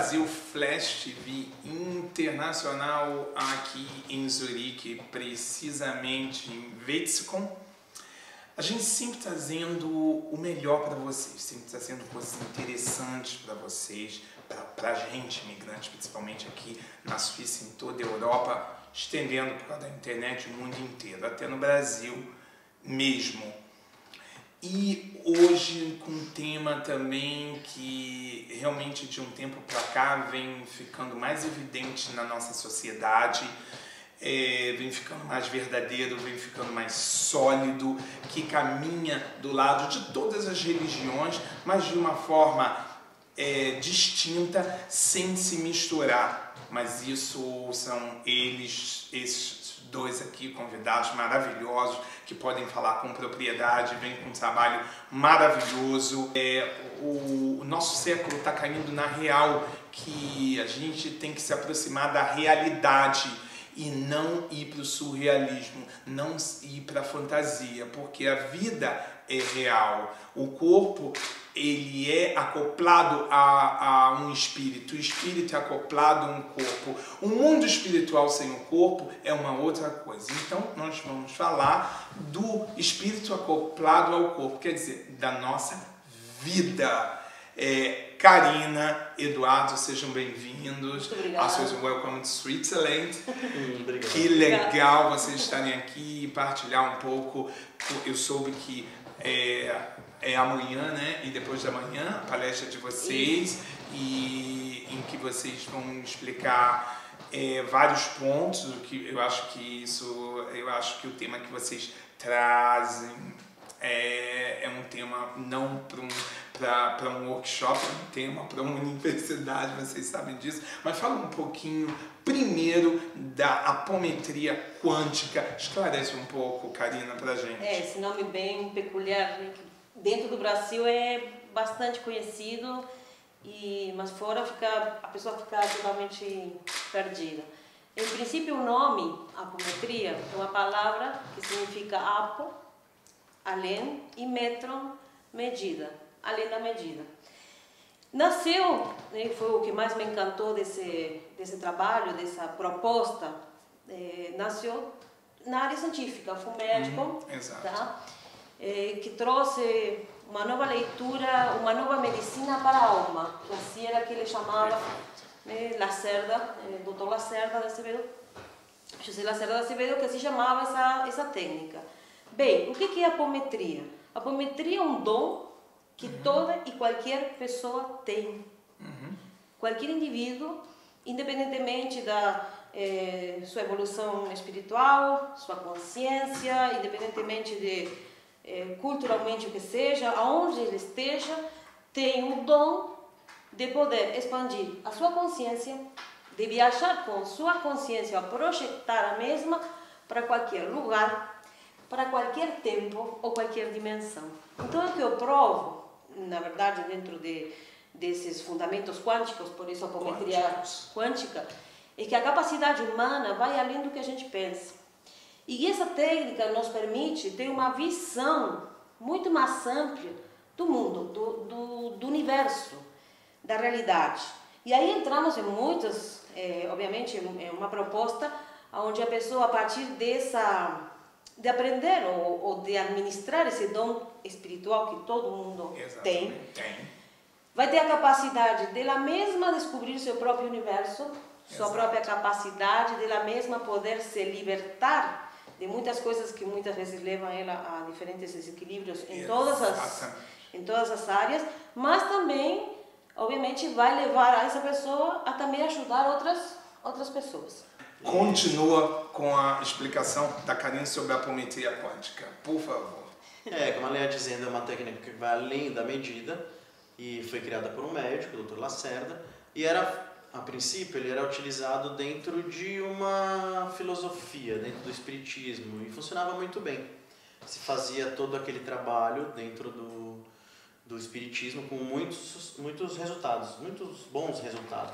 Brasil Flash TV Internacional aqui em Zurique, precisamente em Wetzikon. A gente sempre trazendo o melhor para vocês, sempre trazendo coisas interessantes para vocês, para a gente, imigrante, principalmente aqui na Suíça, em toda a Europa, estendendo por causa da internet o mundo inteiro, até no Brasil mesmo. E hoje com um tema também que realmente de um tempo para cá vem ficando mais evidente na nossa sociedade, vem ficando mais verdadeiro, vem ficando mais sólido, que caminha do lado de todas as religiões, mas de uma forma distinta, sem se misturar. Mas isso são esses dois aqui, convidados maravilhosos, que podem falar com propriedade, vem com um trabalho maravilhoso. O nosso século está caindo na real, que a gente tem que se aproximar da realidade e não ir para o surrealismo, não ir para a fantasia, porque a vida é real. O corpo, ele é acoplado a um espírito, o espírito é acoplado a um corpo. O mundo espiritual sem o corpo é uma outra coisa. Então, nós vamos falar do espírito acoplado ao corpo, quer dizer, da nossa vida. Karina, Eduardo, sejam bem-vindos. Welcome to Switzerland. Obrigado. Que legal vocês estarem aqui e partilhar um pouco. Eu soube que é amanhã, né? E depois da manhã, a palestra de vocês, e em que vocês vão explicar vários pontos. Eu acho que o tema que vocês trazem é um tema não para um workshop, é um tema para uma universidade, vocês sabem disso. Mas fala um pouquinho primeiro da apometria quântica. Esclarece um pouco, Karina, para a gente. Esse nome bem peculiar, né? Dentro do Brasil é bastante conhecido, mas fora a pessoa fica totalmente perdida. Em princípio, o nome apometria é uma palavra que significa apo, além, e metron, medida, além da medida. Nasceu, né, foi o que mais me encantou desse trabalho, dessa proposta, nasceu na área científica. Fui médico, tá? Que trouxe uma nova leitura, uma nova medicina para a alma, que assim era que ele chamava, né, Lacerda, Dr. Lacerda de Acevedo, José Lacerda de Acevedo, que se chamava essa técnica. Bem, o que é a apometria? A apometria é um dom que toda e qualquer pessoa tem. Qualquer indivíduo, independentemente da sua evolução espiritual, sua consciência, independentemente de culturalmente o que seja, aonde ele esteja, tem o dom de poder expandir a sua consciência, de viajar com sua consciência, projetar a mesma para qualquer lugar, para qualquer tempo ou qualquer dimensão. Então, o que eu provo, na verdade, dentro desses fundamentos quânticos, por isso a apometria quântica, é que a capacidade humana vai além do que a gente pensa. E essa técnica nos permite ter uma visão muito mais ampla do mundo, do universo, da realidade. E aí entramos em muitas, obviamente, é uma proposta onde a pessoa, a partir de aprender ou de administrar esse dom espiritual que todo mundo tem, vai ter a capacidade dela mesma descobrir seu próprio universo, sua própria capacidade dela mesma poder se libertar de muitas coisas que muitas vezes levam ela a diferentes desequilíbrios em todas as áreas, mas também, obviamente, vai levar a essa pessoa a também ajudar outras pessoas. Continua com a explicação da Karina sobre a apometria quântica, por favor. Como a Leia dizendo, é uma técnica que vai além da medida e foi criada por um médico, o Dr. Lacerda, e a princípio ele era utilizado dentro de uma filosofia, dentro do espiritismo, e funcionava muito bem. Se fazia todo aquele trabalho dentro do espiritismo com muitos resultados, muitos bons resultados.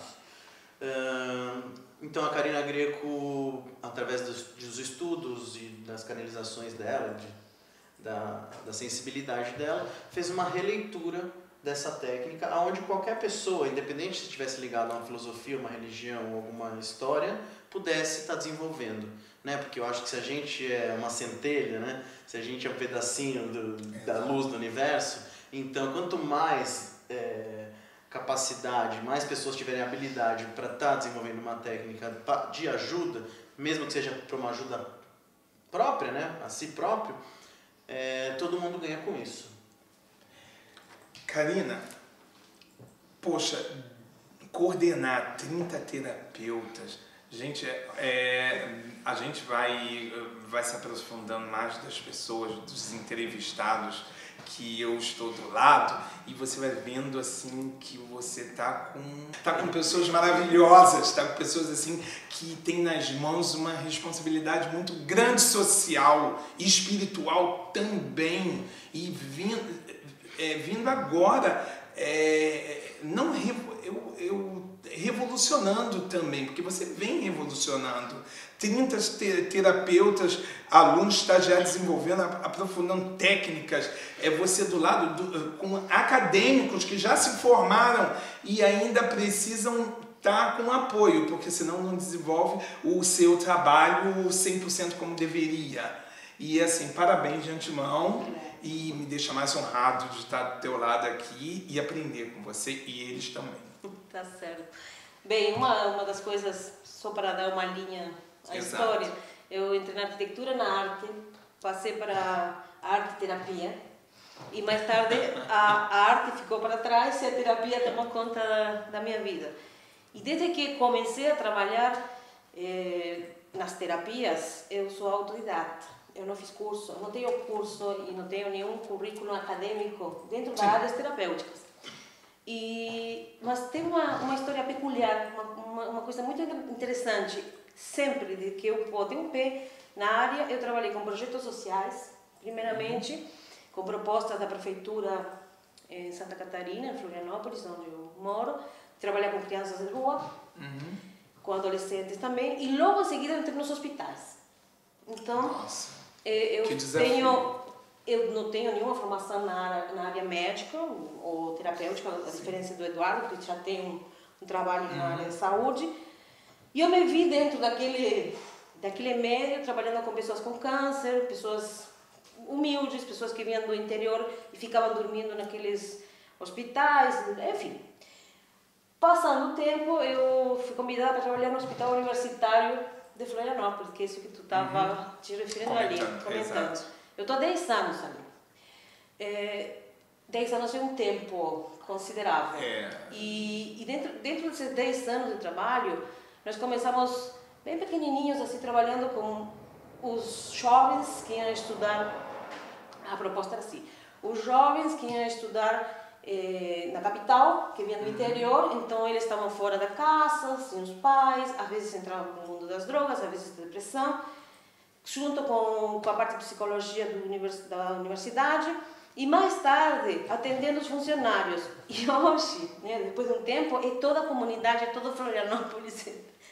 Então a Karina Greco, através dos estudos e das canalizações dela, da sensibilidade dela, fez uma releitura dessa técnica, onde qualquer pessoa, independente se estivesse ligado a uma filosofia, uma religião ou alguma história, pudesse estar desenvolvendo, né? Porque eu acho que se a gente é uma centelha, né? Se a gente é um pedacinho da luz do universo, então quanto mais capacidade, mais pessoas tiverem habilidade para estar desenvolvendo uma técnica de ajuda, mesmo que seja para uma ajuda própria, né? A si próprio, todo mundo ganha com isso. Karina, poxa, coordenar 30 terapeutas, gente, a gente vai se aprofundando mais das pessoas, dos entrevistados que eu estou do lado, e você vai vendo assim que você tá com pessoas maravilhosas, tá com pessoas assim que têm nas mãos uma responsabilidade muito grande social e espiritual também, e vindo agora, revolucionando também, porque você vem revolucionando. 30 terapeutas, alunos, estagiários desenvolvendo, aprofundando técnicas, você do lado com acadêmicos que já se formaram e ainda precisam estar com apoio, porque senão não desenvolve o seu trabalho 100% como deveria. E assim, parabéns de antemão, e me deixa mais honrado de estar do teu lado aqui e aprender com você e eles também. Tá certo. Bem, uma das coisas, só para dar uma linha à história, eu entrei na arquitetura, na arte, passei para a arte-terapia, e mais tarde a arte ficou para trás e a terapia tomou conta da minha vida. E desde que comecei a trabalhar nas terapias, eu sou autodidata. Eu não fiz curso, eu não tenho curso e não tenho nenhum currículo acadêmico dentro das áreas terapêuticas. Mas tem uma história peculiar, uma coisa muito interessante. Sempre de que eu botei um pé na área, eu trabalhei com projetos sociais, primeiramente, com propostas da prefeitura em Santa Catarina, em Florianópolis, onde eu moro. Trabalhei com crianças de rua, com adolescentes também, e logo em seguida entrei nos hospitais. Então, nossa, eu não tenho nenhuma formação na área médica ou terapêutica, a diferença do Eduardo, que já tem um trabalho na área de saúde. E eu me vi dentro daquele meio, trabalhando com pessoas com câncer, pessoas humildes, pessoas que vinham do interior e ficavam dormindo naqueles hospitais, enfim. Passando o tempo, eu fui convidada para trabalhar no Hospital Universitário de Florianópolis, que é isso que tu estava te referindo comentando. Eu estou há 10 anos ali. 10 anos é um tempo considerável. E dentro desses 10 anos de trabalho, nós começamos bem pequenininhos, assim, trabalhando com os jovens que iam estudar. A proposta era assim: os jovens que iam estudar na capital, que vinham do interior, então eles estavam fora da casa, sem os pais, às vezes entravam no mundo das drogas, às vezes da depressão, junto com a parte de psicologia da universidade, e mais tarde atendendo os funcionários. E hoje, né, depois de um tempo, toda a comunidade, todo Florianópolis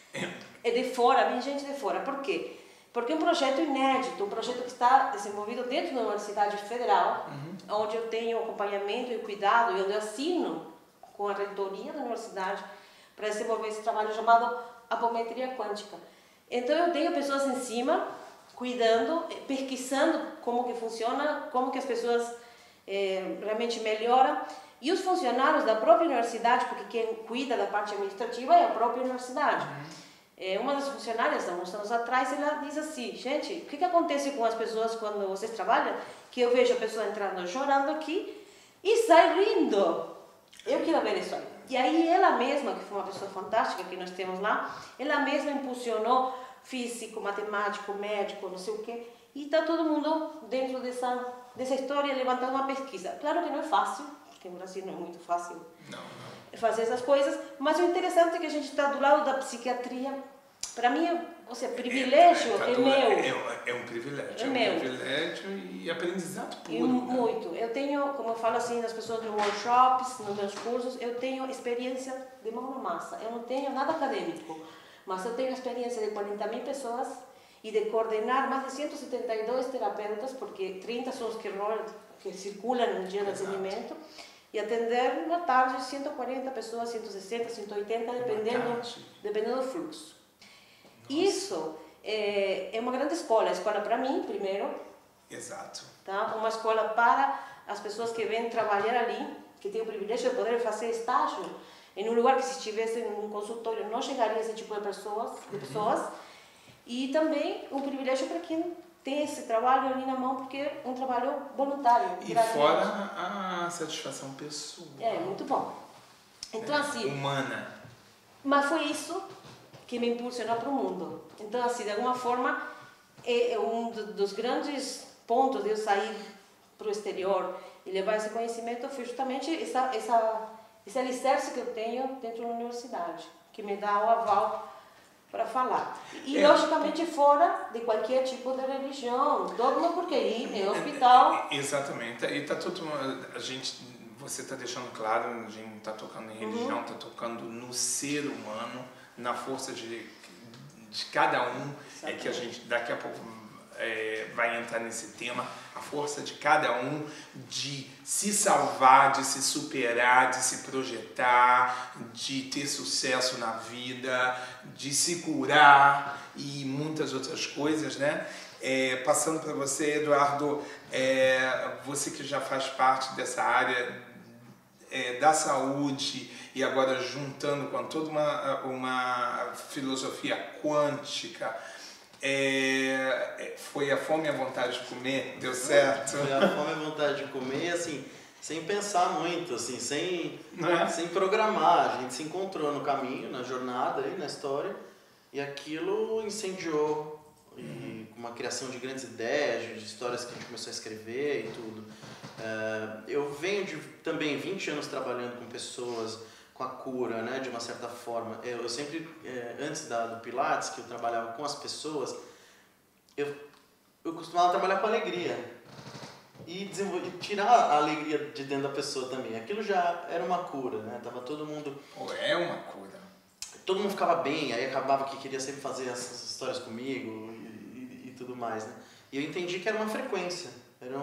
é de fora, vem gente de fora. Por quê? Porque é um projeto inédito, um projeto que está desenvolvido dentro da Universidade Federal, onde eu tenho acompanhamento e cuidado, e onde eu assino com a reitoria da universidade para desenvolver esse trabalho chamado apometria quântica. Então eu tenho pessoas em cima, cuidando, pesquisando como que funciona, como que as pessoas realmente melhoram, e os funcionários da própria universidade, porque quem cuida da parte administrativa é a própria universidade. Uma das funcionárias, há uns anos atrás, ela diz assim: gente, o que acontece com as pessoas quando vocês trabalham? Que eu vejo a pessoa entrando chorando aqui e sai rindo. Eu quero ver isso aí. E aí ela mesma, que foi uma pessoa fantástica que nós temos lá, ela mesma impulsionou físico, matemático, médico, não sei o quê, e está todo mundo dentro dessa história levantando uma pesquisa. Claro que não é fácil, porque no Brasil não é muito fácil fazer essas coisas, mas o interessante é que a gente está do lado da psiquiatria. Para mim, privilégio é meu. É um privilégio. É meu. Um privilégio e aprendizado puro. Muito. Eu tenho, como eu falo assim, das pessoas nos workshops, nos meus cursos, eu tenho experiência de mão na massa. Eu não tenho nada acadêmico, mas eu tenho experiência de 40.000 pessoas e de coordenar mais de 172 terapeutas, porque 30 são os que circulam no dia do atendimento, e atender uma tarde 140 pessoas, 160, 180, dependendo do fluxo. Nossa. Isso é uma grande escola. A escola para mim, primeiro. Exato. Tá? Uma escola para as pessoas que vêm trabalhar ali, que têm o privilégio de poder fazer estágio em um lugar que, se estivesse em um consultório, não chegaria esse tipo de pessoas. E também um privilégio para quem tem esse trabalho ali na mão, porque é um trabalho voluntário. E fora a satisfação pessoal. É, muito bom. Então, assim... Humana. Mas foi isso que me impulsionou para o mundo. Então, assim, de alguma forma, um dos grandes pontos de eu sair para o exterior e levar esse conhecimento foi justamente esse alicerce que eu tenho dentro da universidade, que me dá o aval para falar. E, logicamente, fora de qualquer tipo de religião, dogma, porque aí é hospital. Exatamente. E tá tudo... Você está deixando claro, a gente não está tocando em religião, está tocando no ser humano, na força de cada um. Exatamente. É que a gente, daqui a pouco, vai entrar nesse tema, a força de cada um de se salvar, de se superar, de se projetar, de ter sucesso na vida, de se curar e muitas outras coisas, né? Passando para você, Eduardo, você que já faz parte dessa área da saúde e agora juntando com toda uma filosofia quântica, foi a fome e a vontade de comer? Deu certo? Foi a fome e a vontade de comer, assim, sem pensar muito, assim, sem programar. A gente se encontrou no caminho, na jornada, aí, na história, e aquilo incendiou. E com uma criação de grandes ideias, de histórias que a gente começou a escrever e tudo. Eu venho de também 20 anos trabalhando com pessoas, com a cura, né, de uma certa forma. Eu sempre, antes do Pilates, que eu trabalhava com as pessoas, eu costumava trabalhar com alegria e tirar a alegria de dentro da pessoa também. Aquilo já era uma cura, né? Tava todo mundo... É uma cura. Todo mundo ficava bem, aí acabava que queria sempre fazer essas histórias comigo e tudo mais, né? E eu entendi que era uma frequência, era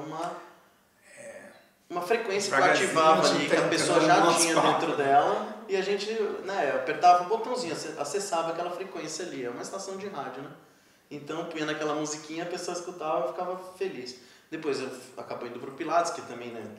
uma frequência que eu ativava ali, que a pessoa já tinha dentro dela, e a gente, né, apertava o botãozinho, acessava aquela frequência ali, é uma estação de rádio, né? Então, punha naquela musiquinha, a pessoa escutava e ficava feliz. Depois eu acabei indo pro Pilates, que também, né,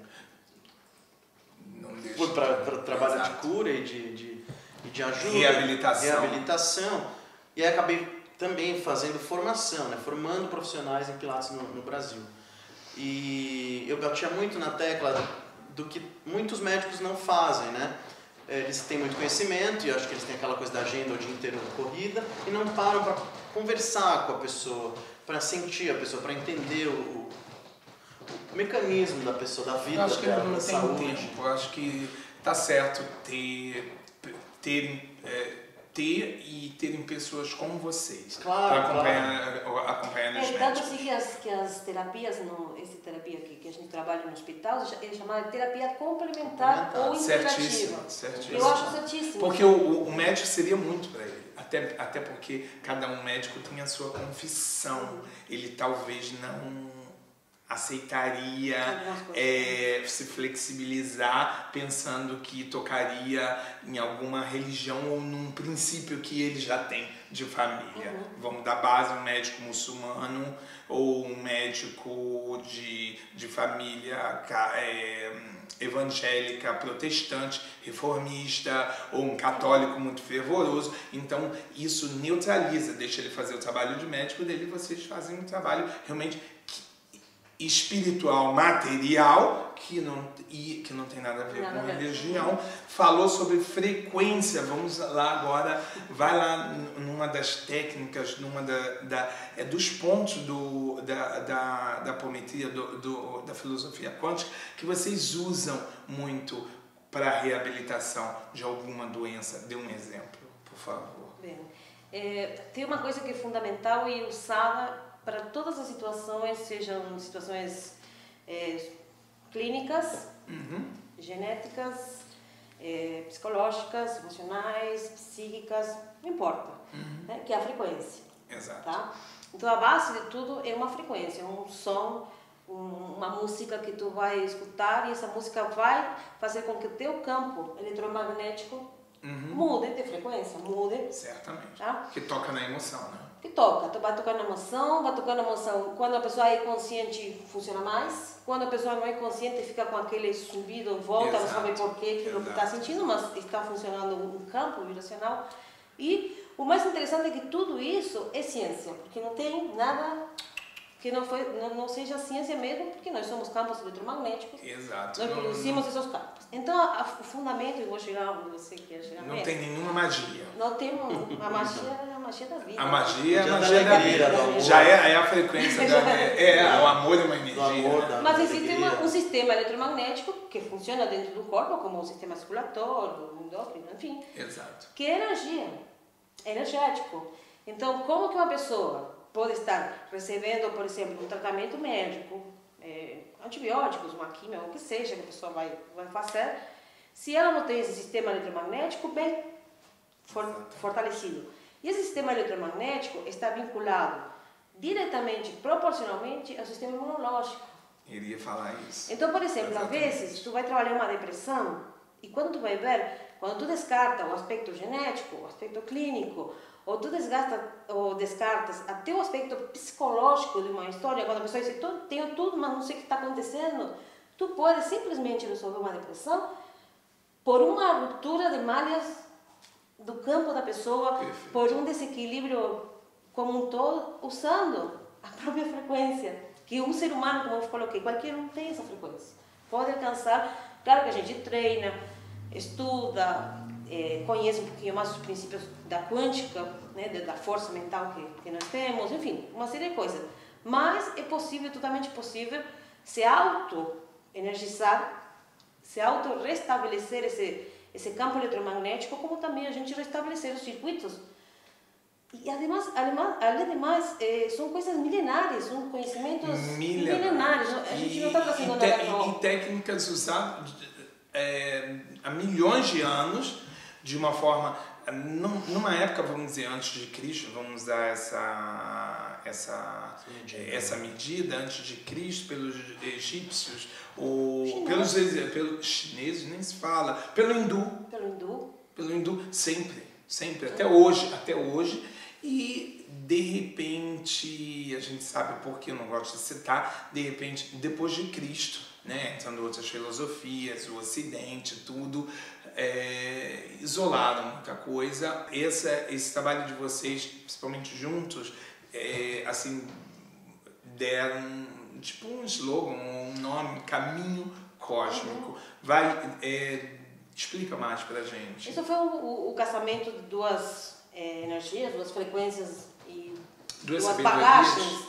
fui para trabalho de cura e de ajuda, reabilitação, e aí acabei também fazendo formação, né, formando profissionais em Pilates no Brasil. E eu batia muito na tecla do que muitos médicos não fazem, né? Eles têm muito conhecimento, e eu acho que eles têm aquela coisa da agenda o dia inteiro corrida, e não param para conversar com a pessoa, para sentir a pessoa, para entender o mecanismo da pessoa, da vida dela, da saúde. Tempo. Eu acho que tá certo terem pessoas como vocês, claro, para acompanhar os médicos. Tanto assim que as terapias, essa terapia que a gente trabalha no hospital, é chamada de terapia complementar ou integrativa. Certíssimo. Eu acho certíssimo. Porque o médico seria muito para ele, até porque cada um médico tem a sua confissão. Ele talvez não aceitaria se flexibilizar pensando que tocaria em alguma religião ou num princípio que ele já tem de família. Vamos dar base um médico muçulmano ou um médico de família evangélica, protestante, reformista ou um católico muito fervoroso. Então isso neutraliza, deixa ele fazer o trabalho de médico dele e vocês fazem um trabalho realmente espiritual, material, que não tem nada a ver com religião. Falou sobre frequência. Vamos lá agora, vai lá numa das técnicas, dos pontos da apometria, da filosofia quântica, que vocês usam muito para a reabilitação de alguma doença. Dê um exemplo, por favor. Bem, tem uma coisa que é fundamental e usada para todas as situações, sejam situações clínicas, genéticas, psicológicas, emocionais, psíquicas, não importa, né? Que é a frequência. Exato. Tá? Então a base de tudo é uma frequência, um som, um uma música que tu vai escutar e essa música vai fazer com que o teu campo eletromagnético mude de frequência, mude. Certamente. Tá? Que toca na emoção, né? Que toca, tu vai tocar na emoção, vai tocar na emoção. Quando a pessoa é consciente, funciona mais. Quando a pessoa não é consciente, fica com aquele zumbido em volta, não sabe por que aquilo que está sentindo, mas está funcionando um campo vibracional. E o mais interessante é que tudo isso é ciência, porque não tem nada que não seja ciência mesmo, porque nós somos campos eletromagnéticos. Exato. Nós produzimos esses campos. Então, o fundamento, eu vou chegar onde você quer chegar. Não tem nenhuma magia. Não tem a magia da vida. A magia é a da magia da alegria, do vida. amor. Já é a frequência o amor é uma energia. Do amor, da Mas existe alegria. um sistema eletromagnético que funciona dentro do corpo, como o sistema circulatório, o endócrino, enfim, Exato. que é energia, é energético. Então, como que uma pessoa pode estar recebendo, por exemplo, um tratamento médico, antibióticos, uma química, o que seja que a pessoa vai fazer, se ela não tem esse sistema eletromagnético bem fortalecido? E esse sistema eletromagnético está vinculado diretamente, proporcionalmente ao sistema imunológico. Iria falar isso. Então, por exemplo, Exatamente. às vezes, tu vai trabalhar uma depressão e quando tu vai ver, quando tu descarta o aspecto genético, o aspecto clínico, ou tu descartas até o aspecto psicológico de uma história, quando a pessoa diz, tenho tudo, mas não sei o que está acontecendo, tu pode simplesmente resolver uma depressão por uma ruptura de malhas do campo da pessoa, Perfeito. por um desequilíbrio como um todo, usando a própria frequência. Que um ser humano, como eu coloquei, qualquer um tem essa frequência. Pode alcançar, claro que a gente treina, estuda, conhece um pouquinho mais os princípios da quântica, né, da força mental que nós temos, enfim, uma série de coisas. Mas é possível, totalmente possível, se auto-energizar, se auto-restabelecer esse campo eletromagnético, como também a gente restabelecer os circuitos. E, além de mais, são coisas milenares, são conhecimentos milenares. A gente não está trazendo nada novo. E técnicas usadas há milhões de anos, de uma forma, numa época, vamos dizer, antes de Cristo, vamos usar essa medida, antes de Cristo, pelos egípcios, pelos chineses, nem se fala, pelo hindu, sempre, até hoje, e de repente, a gente sabe por que eu não gosto de citar, de repente, depois de Cristo, né, entrando outras filosofias, o Ocidente, tudo, isolaram muita coisa. Esse trabalho de vocês, principalmente juntos, assim, deram tipo um slogan, um nome, Caminho Cósmico. Explica mais pra gente. Isso foi o casamento de duas energias, duas frequências e duas bagagens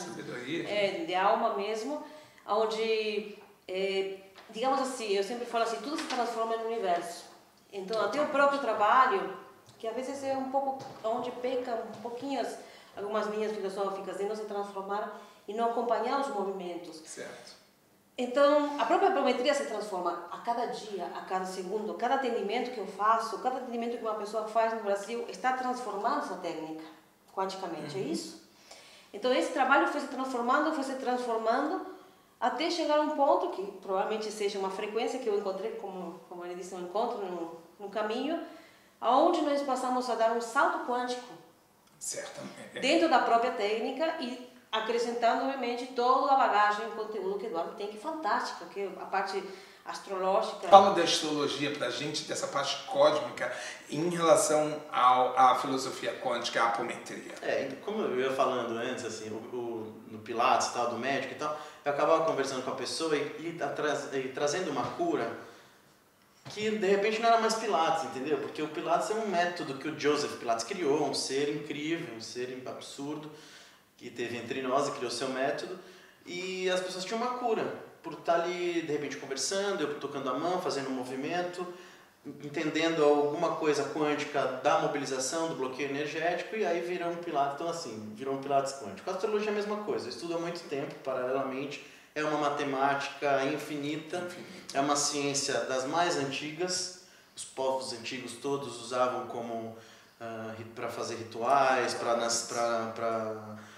de alma mesmo, onde, digamos assim, eu sempre falo assim, tudo se transforma no universo. Então, até o próprio trabalho, que às vezes é um pouco onde peca um pouquinho algumas linhas filosóficas de não se transformar e não acompanhar os movimentos. Certo. Então, a própria biometria se transforma a cada dia, a cada segundo. Cada atendimento que eu faço, cada atendimento que uma pessoa faz no Brasil está transformando essa técnica quanticamente, é isso? Então, esse trabalho foi se transformando, até chegar a um ponto que provavelmente seja uma frequência que eu encontrei, como ele disse, um encontro no caminho, onde nós passamos a dar um salto quântico. Certamente. Dentro da própria técnica e acrescentando, obviamente, toda a bagagem e conteúdo que o Eduardo tem, que é fantástica, que é a parte astrológica. Fala da astrologia pra gente, dessa parte cósmica, em relação à filosofia quântica, à apometria. Como eu ia falando antes, assim, no Pilates, tal, do médico e tal, eu acabava conversando com a pessoa e trazendo uma cura que de repente não era mais Pilates, entendeu? Porque o Pilates é um método que o Joseph Pilates criou, um ser incrível, um ser absurdo, que teve entre nós e criou seu método, e as pessoas tinham uma cura, por estar ali, de repente, conversando, eu tocando a mão, fazendo um movimento, entendendo alguma coisa quântica da mobilização, do bloqueio energético, e aí virou um Pilates, então assim, virou um Pilates quântico. A astrologia é a mesma coisa, eu estudo há muito tempo, paralelamente, é uma matemática infinita, é uma ciência das mais antigas, os povos antigos todos usavam como para fazer rituais, para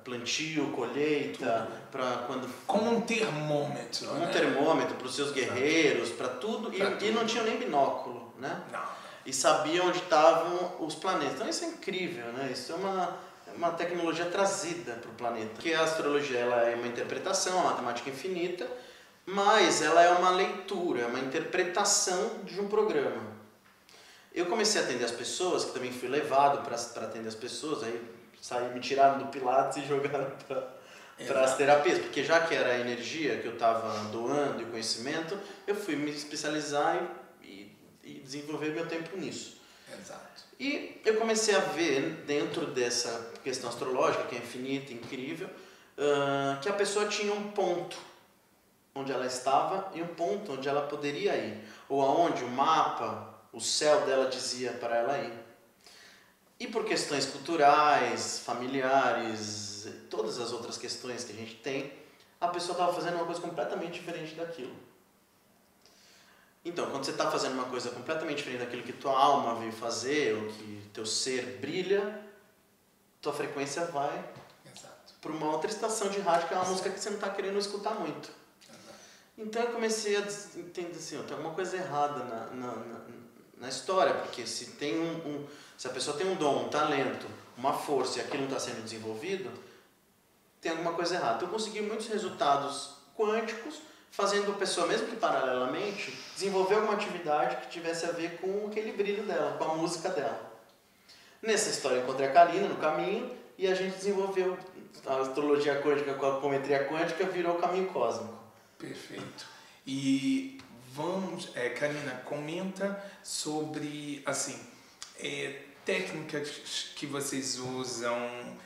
plantio, colheita, para quando... Como um termômetro, Um né? termômetro para os seus guerreiros, para tudo. E não tinham nem binóculo, né? Não. E sabiam onde estavam os planetas. Então isso é incrível, né? Isso é uma tecnologia trazida para o planeta. Porque a astrologia ela é uma interpretação, uma matemática infinita, mas ela é uma leitura, é uma interpretação de um programa. Eu comecei a atender as pessoas, que também fui levado para atender as pessoas, aí me tiraram do Pilates e jogaram para as terapias, porque já que era a energia que eu estava doando e o conhecimento, eu fui me especializar e desenvolver meu tempo nisso. Exato. E eu comecei a ver, dentro dessa questão astrológica, que é infinita, incrível, que a pessoa tinha um ponto onde ela estava e um ponto onde ela poderia ir, ou aonde o mapa, o céu dela dizia para ela ir. E por questões culturais, familiares, todas as outras questões que a gente tem, a pessoa estava fazendo uma coisa completamente diferente daquilo. Então, quando você está fazendo uma coisa completamente diferente daquilo que tua alma veio fazer, ou que teu ser brilha, tua frequência vai para uma outra estação de rádio, que é uma música que você não está querendo escutar muito. Então eu comecei a entender assim, tem alguma coisa errada na história, porque se a pessoa tem um dom, um talento, uma força e aquilo não está sendo desenvolvido, tem alguma coisa errada. Então eu consegui muitos resultados quânticos, fazendo a pessoa, mesmo que paralelamente, desenvolver alguma atividade que tivesse a ver com aquele brilho dela, com a música dela. Nessa história eu encontrei a Karina no caminho e a gente desenvolveu a astrologia quântica com a apometria quântica, virou o caminho cósmico. Perfeito. E vamos, Karina, comenta sobre, assim, técnicas que vocês usam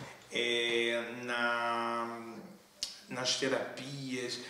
nas terapias,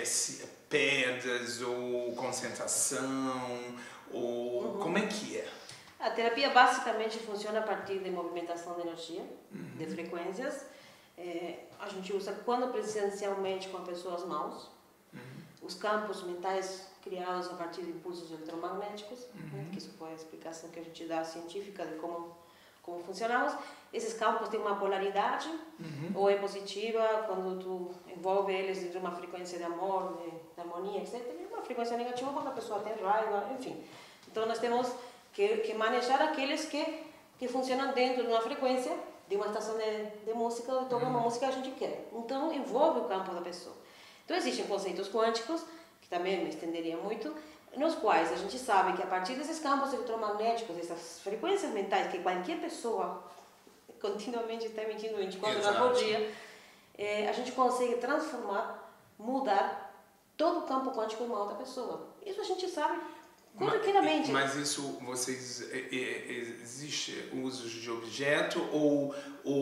pedras ou concentração, ou como é que é? A terapia basicamente funciona a partir de movimentação de energia, de frequências. A gente usa quando presencialmente com a pessoa as mãos. Os campos mentais criados a partir de impulsos eletromagnéticos, né, que isso foi a explicação que a gente dá científica de como funcionamos. Esses campos têm uma polaridade, ou é positiva quando tu envolve eles de uma frequência de amor, de harmonia, etc. E uma frequência negativa quando a pessoa tem raiva, enfim. Então nós temos que manejar aqueles que funcionam dentro de uma frequência, de uma estação de música, ou toca uma música que a gente quer. Então envolve o campo da pessoa. Então existem conceitos quânticos, que também me estenderia muito, nos quais a gente sabe que a partir desses campos eletromagnéticos, dessas frequências mentais que qualquer pessoa continuamente está emitindo 24 horas por dia, a gente consegue transformar, mudar todo o campo quântico de uma outra pessoa. Isso a gente sabe corriqueiramente. Mas isso, vocês, existe uso de objeto ou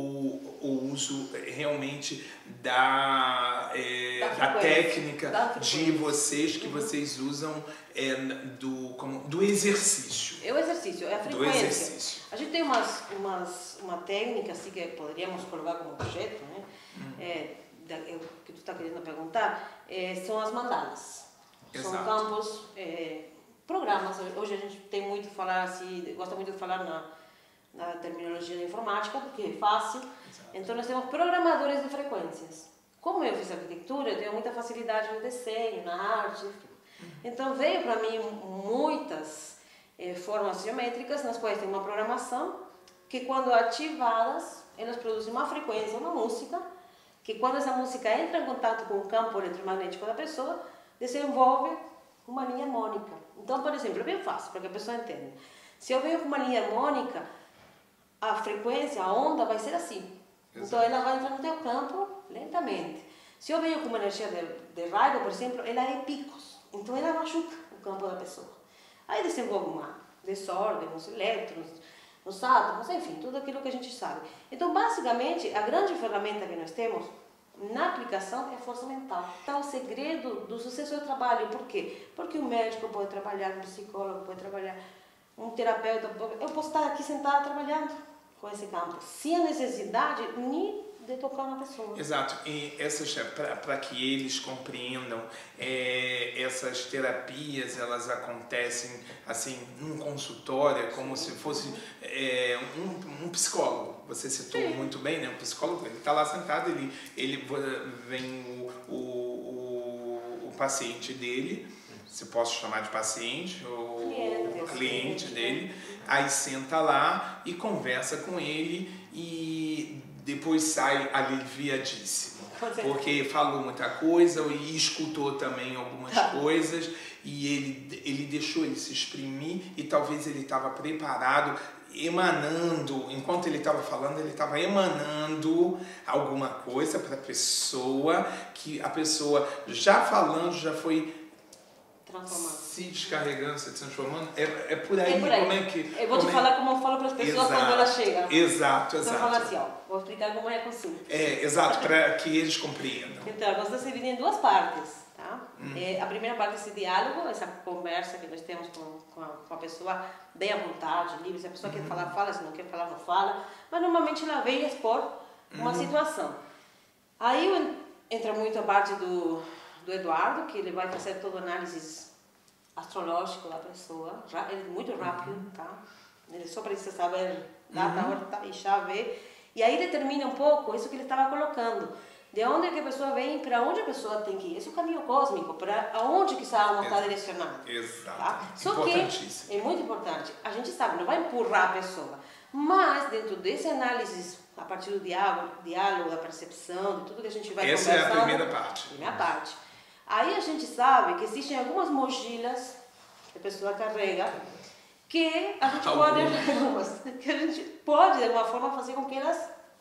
o uso realmente da técnica de vocês, que vocês usam do exercício? É o exercício, é a frequência. Do exercício. A gente tem uma técnica assim, que poderíamos colocar como objeto, né? Que tu está querendo perguntar, são as mandalas. Exato. São campos... programas. Hoje a gente tem muito falar assim, gosta muito de falar na terminologia da informática, porque é fácil. Exato. Então nós temos programadores de frequências. Como eu fiz arquitetura, eu tenho muita facilidade no desenho, na arte. Então veio para mim muitas formas geométricas nas quais tem uma programação que, quando ativadas, elas produzem uma frequência, uma música, que quando essa música entra em contato com o campo eletromagnético da pessoa, desenvolve uma linha harmônica. Então, por exemplo, é bem fácil para que a pessoa entenda. Se eu venho com uma linha harmônica, a frequência, a onda vai ser assim. Exato. Então ela vai entrar no teu campo lentamente. Se eu venho com uma energia de raiva, por exemplo, ela é picos. Então ela machuca o campo da pessoa. Aí desenvolve uma desordem nos elétrons, nos átomos, enfim, tudo aquilo que a gente sabe. Então, basicamente, a grande ferramenta que nós temos na aplicação é a força mental. Está o segredo do sucesso do trabalho. Por quê? Porque o médico pode trabalhar, um psicólogo pode trabalhar, um terapeuta. Eu posso estar aqui sentado trabalhando com esse campo, sem a necessidade nem de tocar na pessoa. Exato, e para que eles compreendam, essas terapias elas acontecem assim num consultório, como se fosse um psicólogo. Você citou muito bem, né? Um psicólogo, ele está lá sentado, ele vem o paciente dele, se posso chamar de paciente ou cliente dele, aí senta lá e conversa com ele e depois sai aliviadíssimo, porque falou muita coisa e escutou também algumas coisas e ele deixou ele se exprimir e talvez ele estava preparado, emanando, enquanto ele estava falando, ele estava emanando alguma coisa para a pessoa, que a pessoa já falando já foi se descarregando, se transformando. É por aí. Como é que... Eu vou te falar como eu falo para as pessoas quando elas chegam. Exato. Então eu falo assim, vou explicar como é a consulta. Exato, para que eles compreendam. Então, a consulta se divide em duas partes, tá? A primeira parte é esse diálogo, essa conversa que nós temos com a pessoa bem à vontade, livre. Se a pessoa quer falar, fala. Se não quer falar, não fala. Mas normalmente ela vem expor uma situação. Aí entra muito a parte do Eduardo, que ele vai fazer toda a análise astrológica da pessoa, ele é muito rápido, tá? Ele só precisa saber data, hora e chave, e aí determina um pouco isso que ele estava colocando, de onde é que a pessoa vem, para onde a pessoa tem que ir, esse é o caminho cósmico, para onde que essa alma está direcionada. Exato, tá? Só importantíssimo. Que é muito importante, a gente sabe, não vai empurrar a pessoa, mas dentro desse análise, a partir do diálogo, da percepção, de tudo que a gente vai conversando... Essa é a primeira parte. Primeira parte. Aí a gente sabe que existem algumas mochilas que a pessoa carrega que a gente pode, de alguma forma, fazer com que elas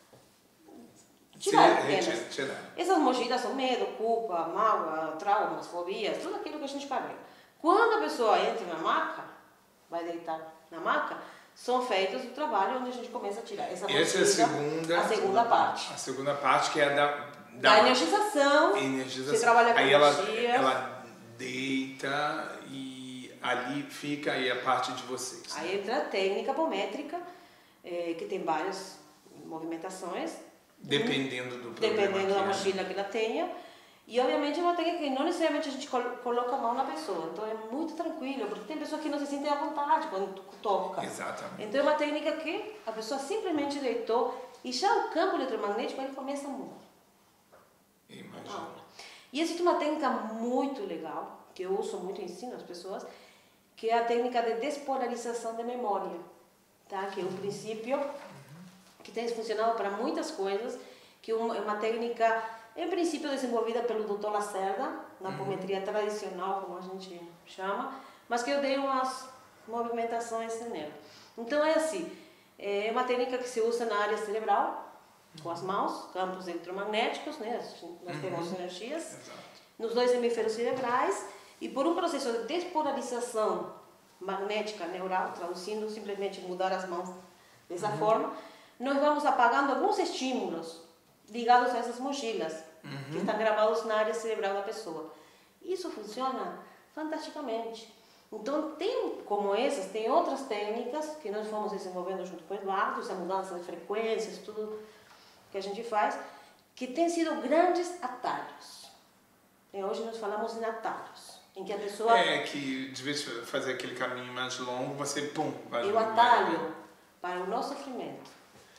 tirarem. Essas mochilas são medo, culpa, mágoa, traumas, fobias, tudo aquilo que a gente carrega. Quando a pessoa entra na maca, vai deitar na maca, são feitos o trabalho onde a gente começa a tirar essa mochila. Essa é a segunda parte. A segunda parte que é da energização. Você trabalha com aí energia. ela deita e ali fica aí a parte de vocês. Aí entra a técnica apométrica, que tem várias movimentações. Dependendo do problema. Dependendo da mochila que ela tenha. E obviamente é uma técnica que não necessariamente a gente coloca a mão na pessoa. Então é muito tranquilo, porque tem pessoas que não se sentem à vontade quando toca. Exatamente. Então é uma técnica que a pessoa simplesmente deitou e já o campo eletromagnético ele começa a mudar. Imagina. E existe uma técnica muito legal, que eu uso muito e ensino às pessoas, que é a técnica de despolarização de memória, tá? Que é um princípio que tem funcionado para muitas coisas, que é uma técnica, em princípio, desenvolvida pelo Dr. Lacerda, na apometria tradicional, como a gente chama, mas que eu dei umas movimentações nela. Então é assim, é uma técnica que se usa na área cerebral, com as mãos, campos eletromagnéticos, né? Nós temos energias nos dois hemisférios cerebrais e por um processo de despolarização magnética neural, traduzindo simplesmente mudar as mãos dessa forma, nós vamos apagando alguns estímulos ligados a essas mochilas que estão gravados na área cerebral da pessoa. Isso funciona fantasticamente. Então, como essas, tem outras técnicas que nós fomos desenvolvendo junto com o Eduardo, essa mudança de frequências, tudo que a gente faz, que tem sido grandes atalhos. E hoje nós falamos em atalhos, em que a pessoa... que de vez de fazer aquele caminho mais longo, você, vai... E o atalho para o não sofrimento.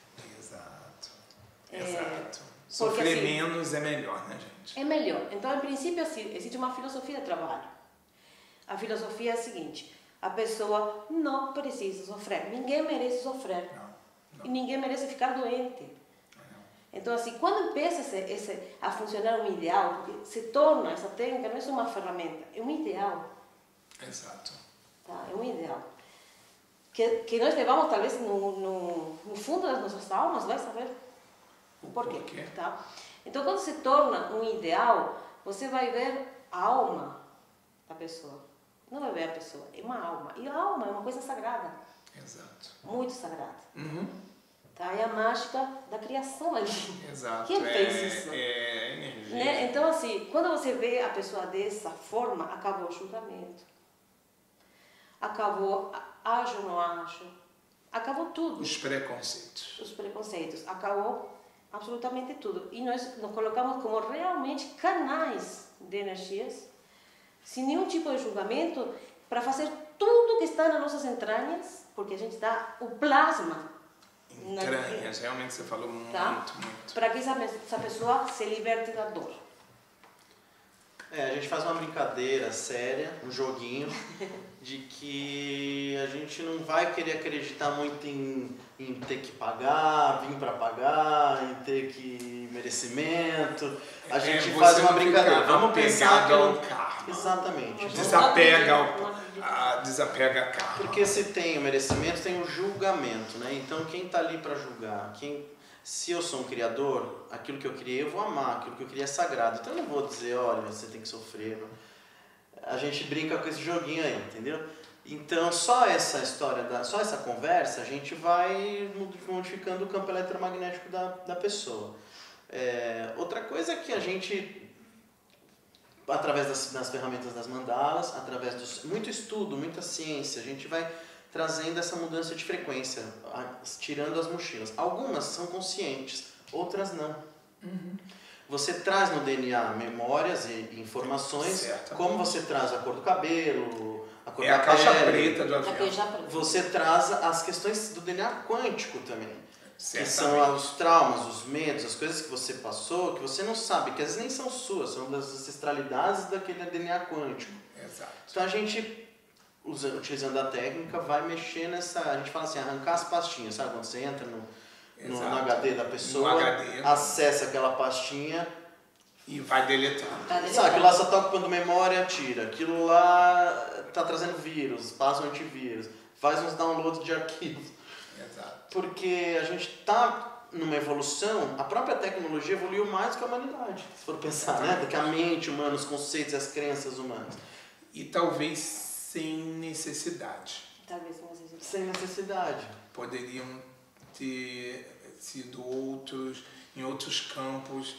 Exato. Sofrer assim, menos é melhor, né, gente? É melhor. Então, em princípio, assim, existe uma filosofia de trabalho. A filosofia é a seguinte, a pessoa não precisa sofrer, ninguém merece sofrer. Não. E ninguém merece ficar doente. Então, assim, quando empieza a funcionar um ideal, porque se torna, essa técnica não é só uma ferramenta, é um ideal. Exato. Tá? É um ideal. Que nós levamos, talvez, no fundo das nossas almas, vai saber por quê. Tá? Então, quando se torna um ideal, você vai ver a alma da pessoa. Não vai ver a pessoa, é uma alma. E a alma é uma coisa sagrada. Exato. Muito sagrada. Tá? É a mágica da criação ali. Exato. Quem fez isso? É energia. Né? Então, assim, quando você vê a pessoa dessa forma, acabou o julgamento. Acabou, acho ou não acho. Acabou tudo. Os preconceitos. Os preconceitos. Acabou absolutamente tudo. E nós nos colocamos como realmente canais de energias, sem nenhum tipo de julgamento, para fazer tudo que está nas nossas entranhas, porque a gente dá o plasma. Entranhas, realmente você falou muito, muito. Para que essa pessoa se liberte da dor. A gente faz uma brincadeira séria, um joguinho, de que a gente não vai querer acreditar muito em ter que pagar, vir para pagar, em ter que merecimento. A gente faz uma brincadeira. Vamos pensar que ao carro. Exatamente. Desapega a carro. Porque se tem o merecimento, tem o julgamento, né? Então quem está ali para julgar, se eu sou um criador, aquilo que eu criei eu vou amar, aquilo que eu criei é sagrado. Então eu não vou dizer, olha, você tem que sofrer. Não. A gente brinca com esse joguinho aí, entendeu? Então só essa história, só essa conversa, a gente vai modificando o campo eletromagnético da pessoa. Outra coisa é que a gente, através das ferramentas das mandalas, através muito estudo, muita ciência, a gente vai trazendo essa mudança de frequência, tirando as mochilas. Algumas são conscientes, outras não. Você traz no DNA memórias e informações, certo, como você traz a cor do cabelo, a cor da pele. Caixa preta do avião. Você traz as questões do DNA quântico também. Que são os traumas, os medos, as coisas que você passou, que você não sabe, que às vezes nem são suas, são das ancestralidades daquele DNA quântico. Exato. Então a gente, utilizando a técnica, vai mexer nessa, a gente fala assim, arrancar as pastinhas, sabe? Quando você entra no HD da pessoa, acessa aquela pastinha e vai deletando. Sabe, aquilo lá só está ocupando memória, tira. Aquilo lá está trazendo vírus, passa um antivírus, faz uns downloads de arquivos. Exato. Porque a gente está numa evolução, a própria tecnologia evoluiu mais que a humanidade, se for pensar, né? Do que a mente humana, os conceitos e as crenças humanas. E talvez sem necessidade. Sem necessidade. Poderiam ter sido em outros campos,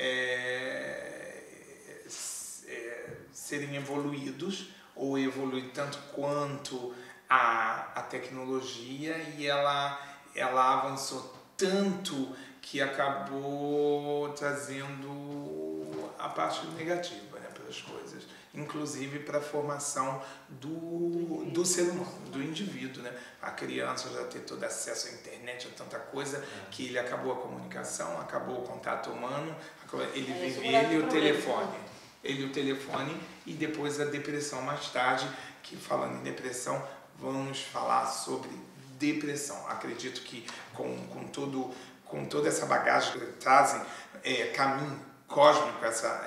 serem evoluídos, ou evoluir tanto quanto a tecnologia, e ela avançou tanto que acabou trazendo a parte negativa, né, para as coisas, inclusive para a formação do ser humano, do indivíduo, né? A criança já ter todo acesso à internet, a tanta coisa, que ele acabou a comunicação, acabou o contato humano, ele e o telefone, e depois a depressão mais tarde, que falando em depressão, vamos falar sobre depressão. Acredito que com toda essa bagagem que trazem, caminho cósmico,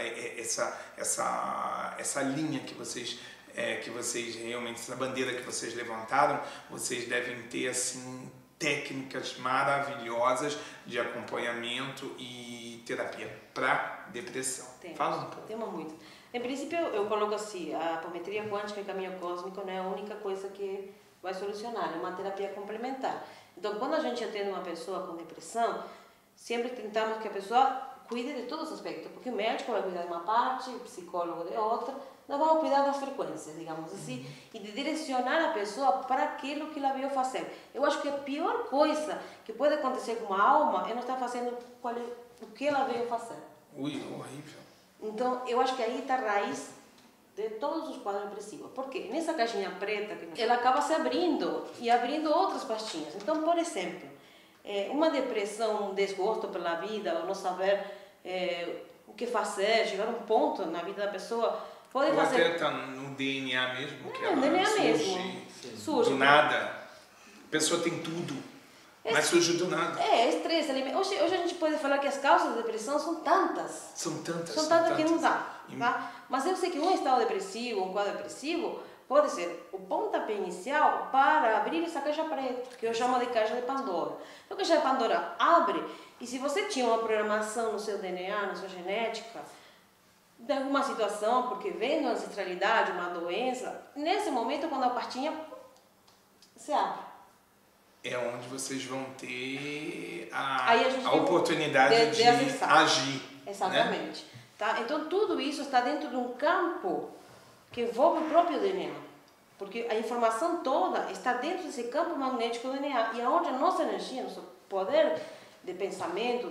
essa linha que vocês realmente, essa bandeira que vocês levantaram, vocês devem ter assim técnicas maravilhosas de acompanhamento e terapia para depressão. Fala um pouco. Temos muito. Em princípio, eu coloco assim, a apometria quântica e caminho cósmico não é a única coisa que vai solucionar, é uma terapia complementar. Então, quando a gente atende uma pessoa com depressão, sempre tentamos que a pessoa cuide de todos os aspectos, porque o médico vai cuidar de uma parte, o psicólogo de outra, nós vamos cuidar das frequências, digamos assim, e de direcionar a pessoa para aquilo que ela veio fazer. Eu acho que a pior coisa que pode acontecer com uma alma é não estar fazendo o que ela veio fazer. Ui, horrível. Então, eu acho que aí está a raiz de todos os quadros depressivos. Porque nessa caixinha preta, ela acaba se abrindo e abrindo outras pastinhas. Então, por exemplo, uma depressão, um desgosto pela vida, ou não saber o que fazer, chegar a um ponto na vida da pessoa, pode fazer... Ou até está no DNA mesmo, que ela DNA surge do nada. A pessoa tem tudo, mas surge do nada. Estresse. Hoje a gente pode falar que as causas de depressão são tantas. São tantas Que não dá. Tá? Mas eu sei que um estado depressivo, um quadro depressivo, pode ser o pontapé inicial para abrir essa caixa preta, que eu chamo de caixa de Pandora. Então, a caixa de Pandora abre, e se você tinha uma programação no seu DNA, na sua genética, de alguma situação, porque vem da ancestralidade, uma doença, nesse momento, quando a pastinha se abre, é onde vocês vão ter a oportunidade de agir. Exatamente. Né? Tá? Então, tudo isso está dentro de um campo que envolve o próprio DNA. Porque a informação toda está dentro desse campo magnético do DNA. E aonde a nossa energia, nosso poder de pensamento,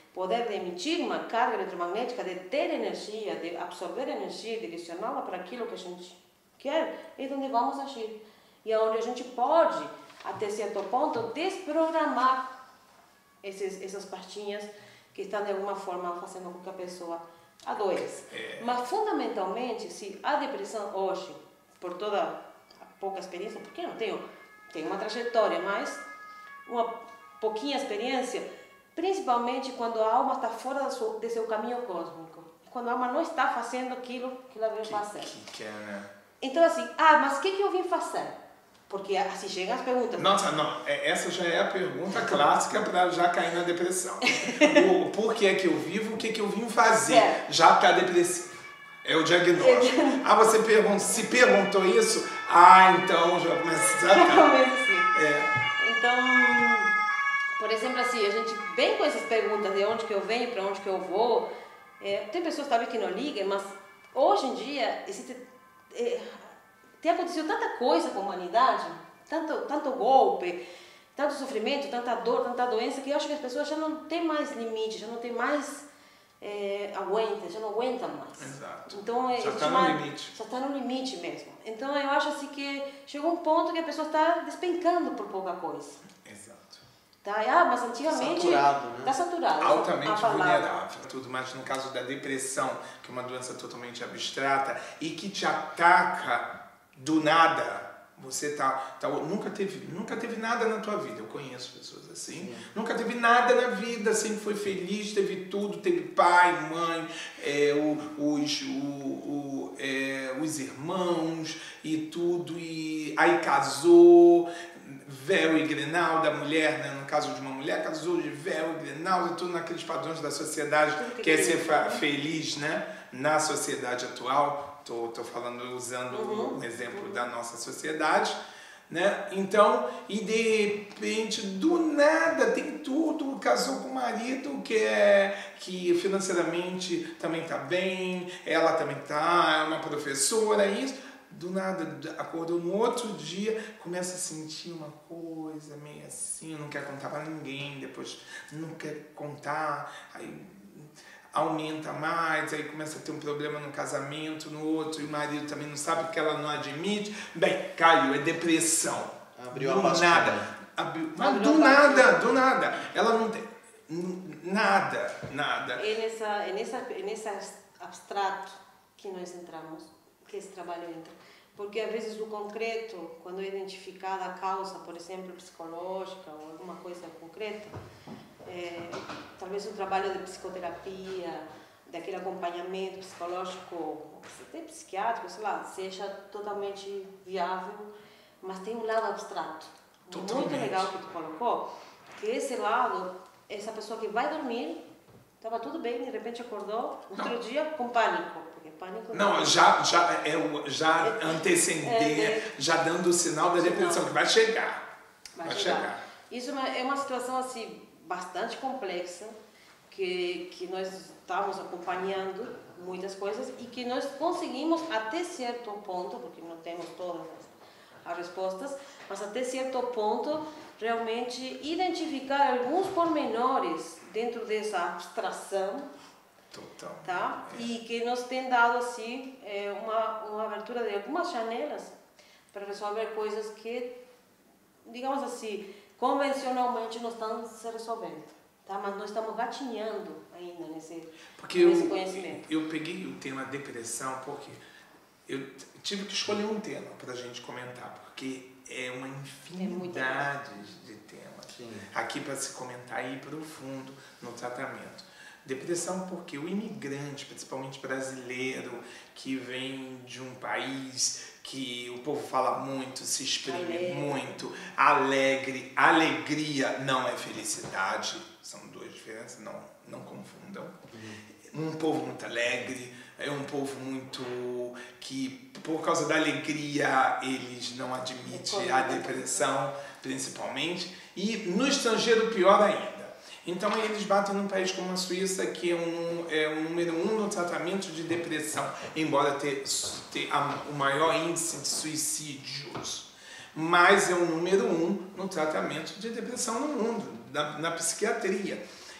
poder de emitir uma carga eletromagnética, de ter energia, de absorver energia, direcioná-la para aquilo que a gente quer, é onde vamos agir. E é onde a gente pode, até certo ponto, desprogramar essas pastinhas que estão de alguma forma fazendo com que a pessoa adoeça. Mas fundamentalmente, se a depressão hoje, por toda a pouca experiência, porque eu não tenho uma trajetória, mas uma pouquinha experiência, principalmente quando a alma está fora de seu caminho cósmico, quando a alma não está fazendo aquilo que ela veio fazer. Né? Então assim, mas o que eu vim fazer? Porque assim chegam as perguntas. Nossa, não, essa já é a pergunta clássica para já cair na depressão. Por que é que eu vivo, o que é que eu vim fazer? Já está depressivo. É o diagnóstico. Você se perguntou isso? Então já começa a Então, por exemplo, assim, a gente vem com essas perguntas de onde que eu venho, para onde que eu vou. Tem pessoas talvez que não ligam, mas hoje em dia tem acontecido tanta coisa com a humanidade, tanto golpe, tanto sofrimento, tanta dor, tanta doença, que eu acho que as pessoas já não têm mais limite, já não tem mais já não aguentam mais. Exato. Então, já está no limite. Já está no limite mesmo. Então eu acho assim que chegou um ponto que a pessoa está despencando por pouca coisa. Exato. Tá? Mas antigamente está saturado. Altamente vulnerável. Tudo, mas no caso da depressão, que é uma doença totalmente abstrata e que te ataca do nada, você nunca teve nada na tua vida. Eu conheço pessoas assim. Sim. Nunca teve nada na vida, sempre foi feliz, teve tudo, teve pai, mãe, os irmãos e tudo, e aí casou, véu e grinalda, a mulher, né? No caso de uma mulher, casou de véu e grinalda, tudo naqueles padrões da sociedade, que é ser feliz, né? Na sociedade atual. Estou falando, usando um exemplo da nossa sociedade, né? Então, e de repente, do nada, tem tudo, casou com o marido que financeiramente também está bem, ela também é uma professora, isso. Do nada, acordou no outro dia, começa a sentir uma coisa meio assim, não quer contar para ninguém, depois não quer contar, aí aumenta mais, aí começa a ter um problema no casamento, no outro, e o marido também não sabe porque ela não admite. Bem, caiu, é depressão. Abriu a pastinha. Do nada. Ela não tem nada. É nesse abstrato que nós entramos, que esse trabalho entra. Porque às vezes no concreto, quando é identificada a causa, por exemplo, psicológica ou alguma coisa concreta, talvez um trabalho de psicoterapia, daquele acompanhamento psicológico, até psiquiátrico, sei lá, seja totalmente viável, mas tem um lado abstrato. Totalmente. Muito legal que tu colocou, que esse lado, essa pessoa que vai dormir, estava tudo bem, de repente acordou, outro dia com pânico. Porque pânico não, já anteceder, já dando o sinal da depressão, que vai chegar. Vai chegar. Isso é uma situação assim, bastante complexa, que nós estamos acompanhando muitas coisas e que nós conseguimos até certo ponto, porque não temos todas as respostas, mas até certo ponto realmente identificar alguns pormenores dentro dessa abstração. Total. Tá? E que nos tem dado assim uma abertura de algumas janelas para resolver coisas que, digamos assim, convencionalmente não estão se resolvendo, tá? Mas nós estamos gatinhando ainda nesse conhecimento. Eu peguei o tema depressão porque eu tive que escolher um tema para a gente comentar, porque é uma infinidade de temas aqui para se comentar e ir profundo no tratamento. Depressão porque o imigrante, principalmente brasileiro, que vem de um país que o povo fala muito, se exprime muito, alegria não é felicidade, são duas diferenças, não confundam. Um povo muito alegre, é um povo muito que, por causa da alegria, eles não admitem a depressão, principalmente, e no estrangeiro pior ainda. Então eles batem num país como a Suíça, que é o número 1 no tratamento de depressão, embora tenha o maior índice de suicídios, mas é o número 1 no tratamento de depressão no mundo, na psiquiatria.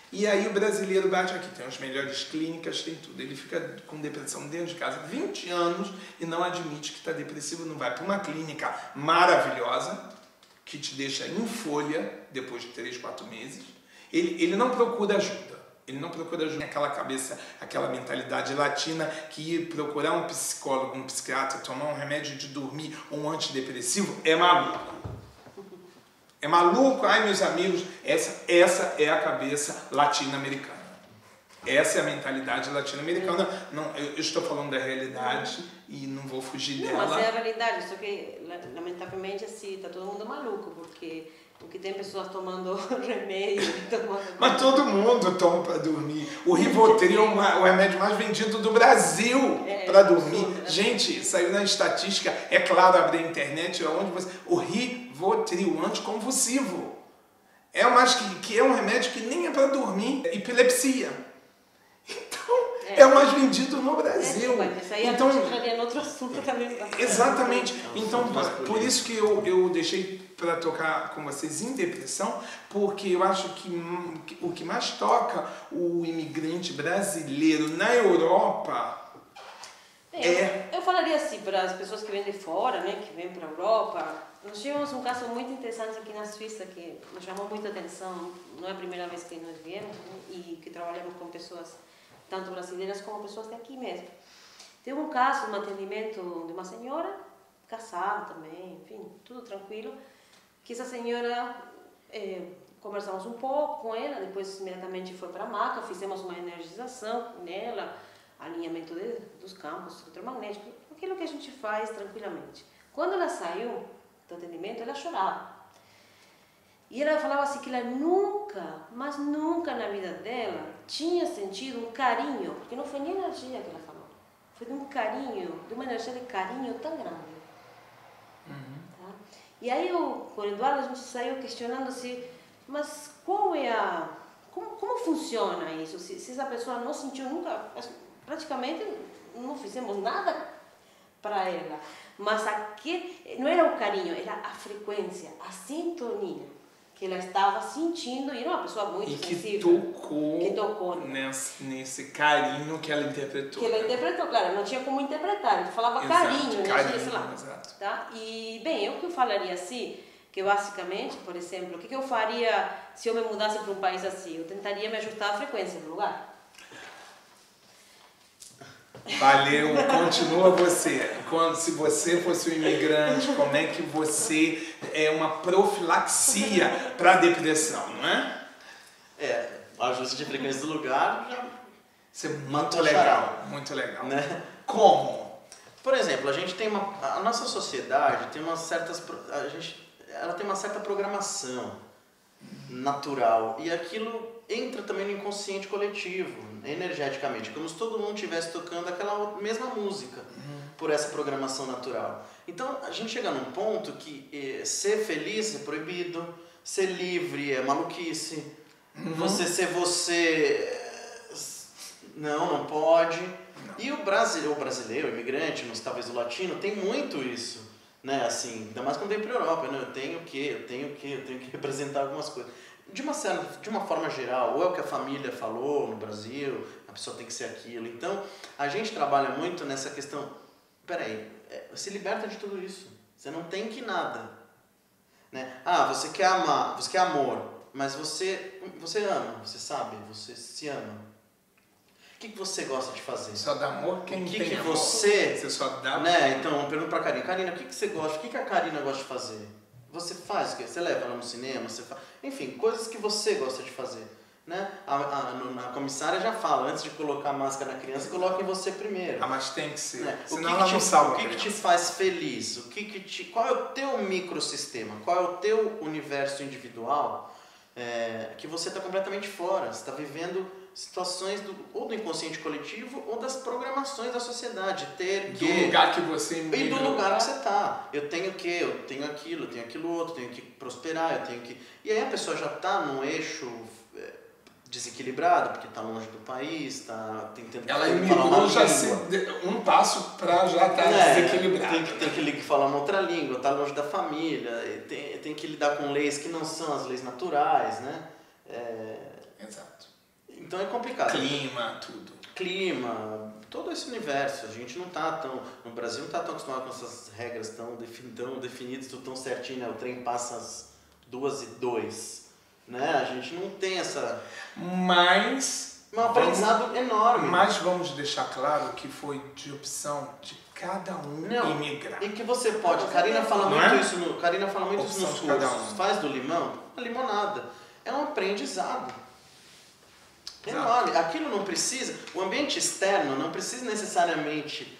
E aí o brasileiro bate aqui, tem as melhores clínicas, tem tudo. Ele fica com depressão dentro de casa 20 anos e não admite que está depressivo, não vai para uma clínica maravilhosa, que te deixa em folha depois de 3, 4 meses. Ele não procura ajuda. Ele não procura ajuda. Aquela cabeça, aquela mentalidade latina que ir procurar um psicólogo, um psiquiatra, tomar um remédio de dormir ou um antidepressivo é maluco. É maluco? Ai, meus amigos, essa é a cabeça latino-americana. Essa é a mentalidade latino-americana. Não, eu estou falando da realidade e não vou fugir dela. Mas é a realidade, só que lamentavelmente assim, está todo mundo maluco, porque o que tem pessoas tomando remédio, Mas todo mundo toma para dormir. O Rivotril é o remédio mais vendido do Brasil para dormir. Gente, saiu na estatística, é claro, abre a internet, onde você... O Rivotril, anticonvulsivo. É mais que é um remédio que nem é para dormir, é epilepsia. Então, é o mais vendido no Brasil. Isso aí então, a gente entraria em outro assunto também. Exatamente. Então, por isso que eu deixei para tocar com vocês em depressão, porque eu acho que o que mais toca o imigrante brasileiro na Europa Eu falaria assim, para as pessoas que vêm de fora, né, que vêm para a Europa, nós tivemos um caso muito interessante aqui na Suíça que nos chamou muita atenção, não é a primeira vez que nós viemos, né, e que trabalhamos com pessoas tanto brasileiras como pessoas daqui mesmo. Teve um caso, um atendimento de uma senhora, casada também, enfim, tudo tranquilo, que essa senhora, conversamos um pouco com ela, depois imediatamente foi para a maca, fizemos uma energização nela, alinhamento dos campos eletromagnéticos, aquilo que a gente faz tranquilamente. Quando ela saiu do atendimento, ela chorava. E ela falava assim que ela nunca, mas nunca na vida dela, tinha sentido um carinho, porque não foi nem energia que ela falou, foi de um carinho, de uma energia de carinho tão grande. Tá? E aí, com o Eduardo, a gente saiu questionando-se, mas qual é a... Como funciona isso? Se essa pessoa não sentiu nunca, praticamente não fizemos nada para ela. Mas aqui, não era o carinho, era a frequência, a sintonia que ela estava sentindo, e era uma pessoa muito sensível. Que tocou nesse carinho que ela interpretou. Que ela interpretou, claro, não tinha como interpretar, ele falava carinho, né? Sei lá. Exato. Tá? E, bem, eu que eu falaria assim, que basicamente, por exemplo, o que eu faria se eu me mudasse para um país assim? Eu tentaria me ajustar à frequência do lugar. Valeu, continua você. Se você fosse um imigrante, como é que você é uma profilaxia para a depressão, não é? O ajuste de frequência do lugar já... Isso é muito legal, muito legal. Né? Como? Por exemplo, a gente tem a nossa sociedade tem ela tem uma certa programação natural e aquilo entra também no inconsciente coletivo, energeticamente, como se todo mundo estivesse tocando aquela mesma música por essa programação natural. Então a gente chega num ponto que ser feliz é proibido, ser livre é maluquice, você ser você não pode. Não. E o brasileiro, o imigrante, talvez o latino, tem muito isso, né? Assim, ainda mais quando vem para a Europa, né? Eu tenho que representar algumas coisas. De uma forma geral, ou é o que a família falou no Brasil, a pessoa tem que ser aquilo. Então, a gente trabalha muito nessa questão, peraí, se liberta de tudo isso. Você não tem que nada. Né? Você quer amar, você quer amor, mas você ama, você sabe, você se ama. O que você gosta de fazer? Só dá amor quem tem amor. Você só dá... Né? Então, eu pergunto pra Karina. Karina, o que você gosta? O que a Karina gosta de fazer? Você faz o quê? Você leva ela no cinema? Enfim, coisas que você gosta de fazer. Né? A comissária já fala, antes de colocar a máscara na criança, coloque em você primeiro. Mas tem que ser. Né? Senão ela não salva. O que te faz feliz? Qual é o teu microsistema? Qual é o teu universo individual que você está completamente fora? Você está vivendo situações ou do inconsciente coletivo ou das programações da sociedade. Do lugar que você migrou. E do lugar que você está. Eu tenho o quê? Eu tenho aquilo, eu tenho aquilo outro, eu tenho que prosperar, eu tenho que... E aí a pessoa já está num eixo desequilibrado, porque está longe do país, está tentando falar uma língua. Ela migrou já um passo para já estar desequilibrado. Tem que falar uma outra língua, está longe da família, tem que lidar com leis que não são as leis naturais, né? Exato. Então é complicado. Clima, tudo. Clima, todo esse universo. A gente não tá tão... No Brasil não tá tão acostumado com essas regras tão definidas, tudo tão certinho, né? O trem passa às 2h02, né? A gente não tem essa... Mas... Um aprendizado enorme. Mas vamos deixar claro que foi de opção de cada um imigrar. E que você pode... Karina fala muito isso nos cursos. Faz do limão a limonada. É um aprendizado. Enorme. Aquilo não precisa... O ambiente externo não precisa necessariamente...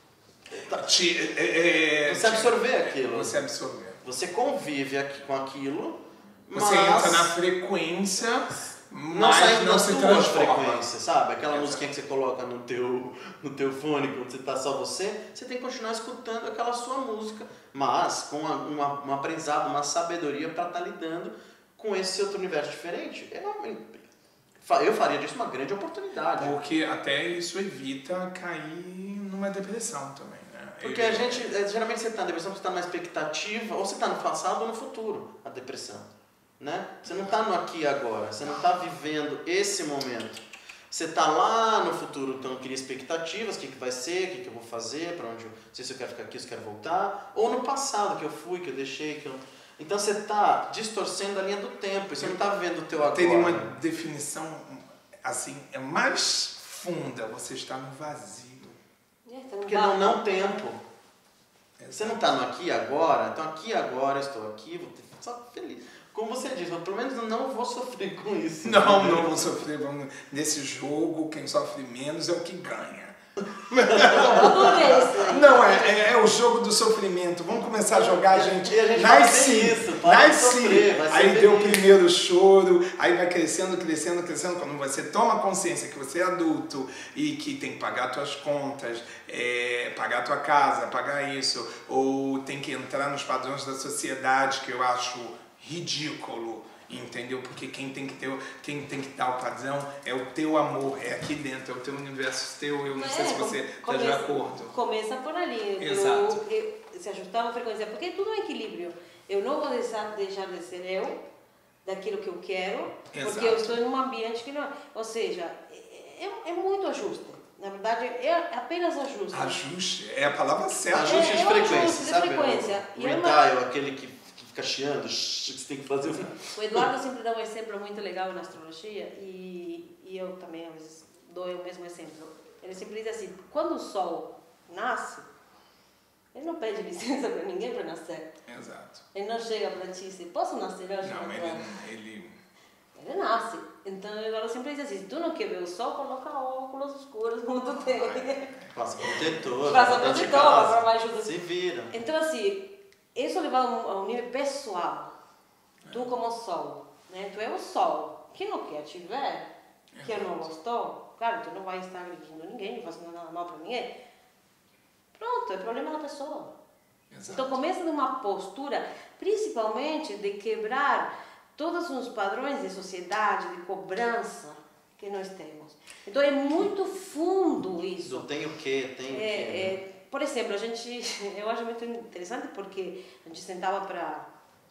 Você absorver aquilo. Você absorver. Você convive com aquilo, você entra na frequência, não sai não se transforma. Frequência, sabe? Aquela musiquinha que você coloca no teu fone quando você tá só você tem que continuar escutando aquela sua música, mas com um aprendizado, uma sabedoria para estar lidando com esse outro universo diferente. Eu faria disso uma grande oportunidade. Porque até isso evita cair numa depressão também, né? Porque geralmente você está na depressão porque você está numa expectativa, ou você está no passado ou no futuro, a depressão. Né? Você não está no aqui e agora, você não está vivendo esse momento. Você está lá no futuro, então cria expectativas, o que vai ser, o que eu vou fazer, para onde não sei se eu quero ficar aqui, se eu quero voltar, ou no passado, que eu fui, que eu deixei, que eu... Então você está distorcendo a linha do tempo, você não está vivendo o teu agora. Teria uma definição assim, é mais funda, você está no vazio. Porque não é tempo. Você não está no aqui e agora, então aqui e agora eu estou aqui, vou ter só feliz. Como você disse, pelo menos eu não vou sofrer com isso. Não vou sofrer. Nesse jogo, quem sofre menos é o que ganha. Não, é o jogo do sofrimento. Vamos começar a jogar, gente. E a gente vai isso, aí deu o primeiro choro, aí vai crescendo. Quando você toma consciência que você é adulto e que tem que pagar suas contas, pagar tua casa, pagar isso, ou tem que entrar nos padrões da sociedade, que eu acho ridículo, entendeu? Porque quem tem que dar o padrão é o teu amor, é aqui dentro, é o teu universo teu. Eu não sei se você está de acordo. Começa por ali. Exato. Se ajustar uma frequência, porque tudo é equilíbrio. Eu não vou deixar de ser eu, daquilo que eu quero, Exato. porque eu estou em um ambiente que não... Ou seja, é muito ajuste. Na verdade, é apenas ajuste. Ajuste é a palavra certa. Ajuste de frequência, sabe? Frequência. O retail, aquele que fica chiando, que você tem que fazer. O Eduardo sempre dá um exemplo muito legal na astrologia e eu também às vezes dou o mesmo exemplo. Ele sempre diz assim, quando o sol nasce, ele não pede licença para ninguém para nascer. Exato. Ele não chega para ti e diz, posso nascer hoje? Não, ele nasce. Então o Eduardo sempre diz assim, se tu não quer ver o sol, coloca óculos escuros como tu tem. Passa protetor, para mais ajuda. Se vira. Então assim, isso levado a um nível pessoal. Tu como sol, né? Tu é o sol. Quem não quer te ver, que não gostou, claro, tu não vai estar agredindo ninguém, não fazendo nada mal para ninguém. Pronto, é problema da pessoa. Exato. Então começa de uma postura, principalmente de quebrar todos os padrões de sociedade, de cobrança que nós temos. Então é muito fundo isso. Do tem o quê, tem o quê. Por exemplo, eu acho muito interessante porque a gente sentava para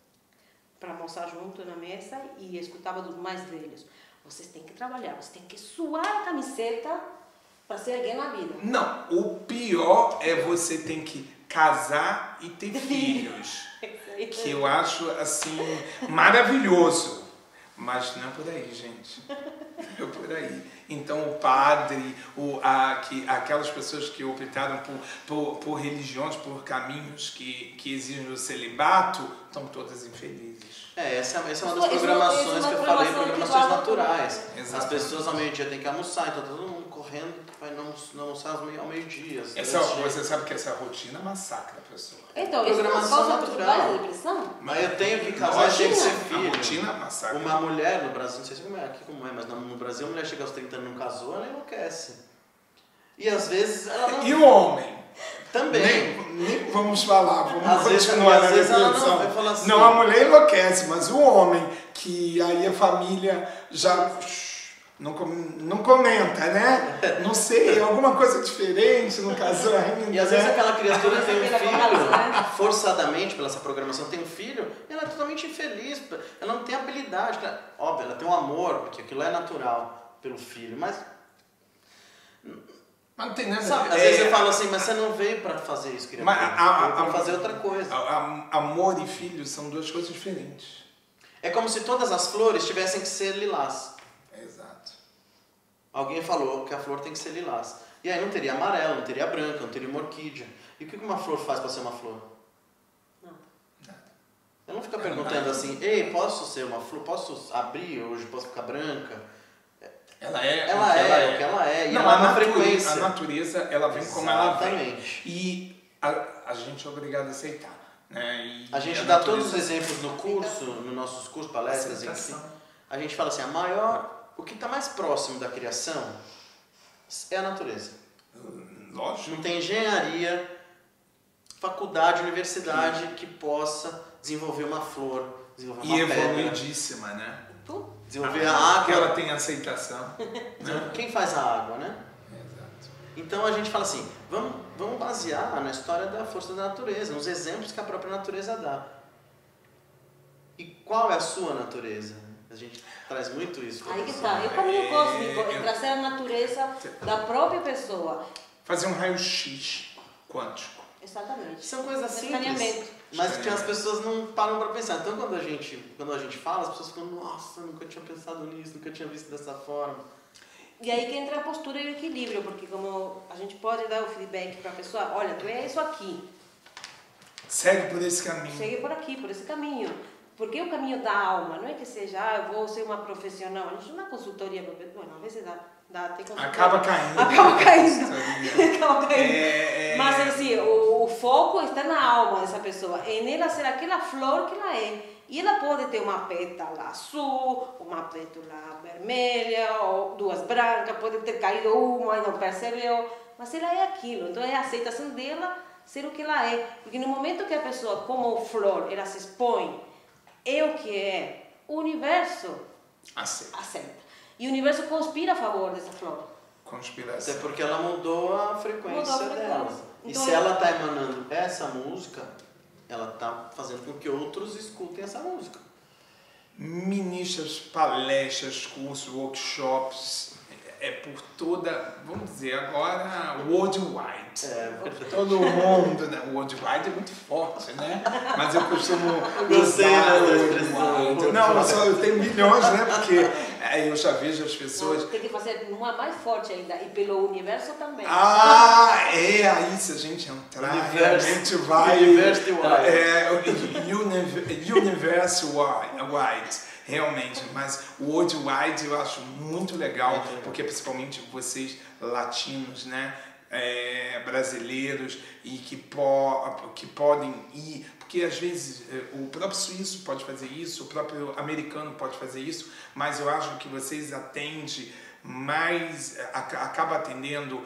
almoçar junto na mesa e escutava dos mais velhos. Vocês têm que trabalhar, vocês têm que suar a camiseta para ser alguém na vida. Não, o pior é você ter que casar e ter filhos. Que eu acho, assim, maravilhoso. Mas não é por aí, gente. Não é por aí. Então o padre, aquelas pessoas que optaram por religiões, por caminhos que exigem o celibato, estão todas infelizes. Essa é uma das programações que eu falei, programações naturais. As pessoas ao meio-dia têm que almoçar, então todo mundo correndo para não almoçar ao meio-dia. Você sabe que essa rotina massacra a pessoa. Então, programação natural. Mas eu tenho que casar e tenho que ser filho. A rotina massacra. Uma mulher no Brasil, não sei se aqui como é, mas no Brasil a mulher chega aos 30 anos e não casou, ela enlouquece. E às vezes ela não... E o homem? Também. Nem vamos falar, vamos às continuar na reflexão. Assim, não, a mulher enlouquece, mas o homem, que aí a família já não comenta, né? Não sei, alguma coisa diferente, não casou ainda. E às vezes aquela criatura tem um filho, forçadamente, pela essa programação, tem um filho, e ela é totalmente infeliz, ela não tem habilidade. Óbvio, ela tem um amor, porque aquilo é natural. pelo filho, mas não tem nada sabe, às vezes eu falo assim, mas você não veio para fazer isso, criatura. Veio para fazer outra coisa. Amor e filho são duas coisas diferentes. É como se todas as flores tivessem que ser lilás. Exato. Alguém falou que a flor tem que ser lilás. E aí não teria amarelo, não teria branca, não teria uma orquídea. E o que uma flor faz para ser uma flor? Nada. Ela não fica perguntando assim, ei, posso ser uma flor? Posso abrir hoje? Posso ficar branca? Ela é o que ela é. E não, ela é uma frequência. A natureza, ela vem como ela vem. Exatamente. E a gente é obrigado a aceitar. Né? E a gente dá todos os exemplos no curso, nos nossos cursos, palestras, aceitação. enfim. A gente fala assim, o que está mais próximo da criação é a natureza. Lógico. Não tem engenharia, faculdade, universidade que possa desenvolver uma flor, desenvolver uma pedra. E evoluidíssima, né? Desenvolver a água. Que ela tem aceitação. Né? Quem faz a água, né? Exato. Então a gente fala assim, vamos basear na história da força da natureza, nos exemplos que a própria natureza dá. E qual é a sua natureza? A gente traz muito isso. Aí que está. E o caminho cósmico é trazer a natureza da própria pessoa. Fazer um raio-x quântico. Exatamente. São coisas simples, mas que as pessoas não param para pensar. Então quando a gente fala, as pessoas ficam, nossa, nunca tinha pensado nisso, nunca tinha visto dessa forma. E aí que entra a postura e o equilíbrio, porque como a gente pode dar o feedback para a pessoa, olha, tu é isso aqui. Segue por esse caminho. Segue por aqui, por esse caminho. Porque o caminho da alma, não é que seja, eu vou ser uma profissional. A gente não é consultoria, bueno, às vezes dá até consultoria. Acaba caindo. Acaba caindo. Mas assim, o foco está na alma dessa pessoa, em ela ser aquela flor que ela é. E ela pode ter uma pétala azul, uma pétala vermelha, ou duas brancas, pode ter caído uma e não percebeu, mas ela é aquilo. Então é a aceitação dela ser o que ela é. Porque no momento que a pessoa, como flor, ela se expõe, é o que é, o universo aceita. E o universo conspira a favor dessa flor. Conspiração. Até porque ela mudou a frequência dela. Então, e se ela está emanando essa música, ela está fazendo com que outros escutem essa música. Ministras, palestras, cursos, workshops, por toda, vamos dizer agora, worldwide. Todo mundo, né? Worldwide é muito forte, né? Mas eu costumo usar worldwide. Não, eu tenho milhões, né? Porque eu já vejo as pessoas... Tem que fazer uma mais forte ainda, e pelo universo também. Aí se a gente entrar, realmente vai... Universe-wide. Realmente, mas o worldwide eu acho muito legal, porque principalmente vocês latinos, né, brasileiros, e que podem ir, porque às vezes o próprio suíço pode fazer isso, o próprio americano pode fazer isso, mas eu acho que vocês atendem mais, acaba atendendo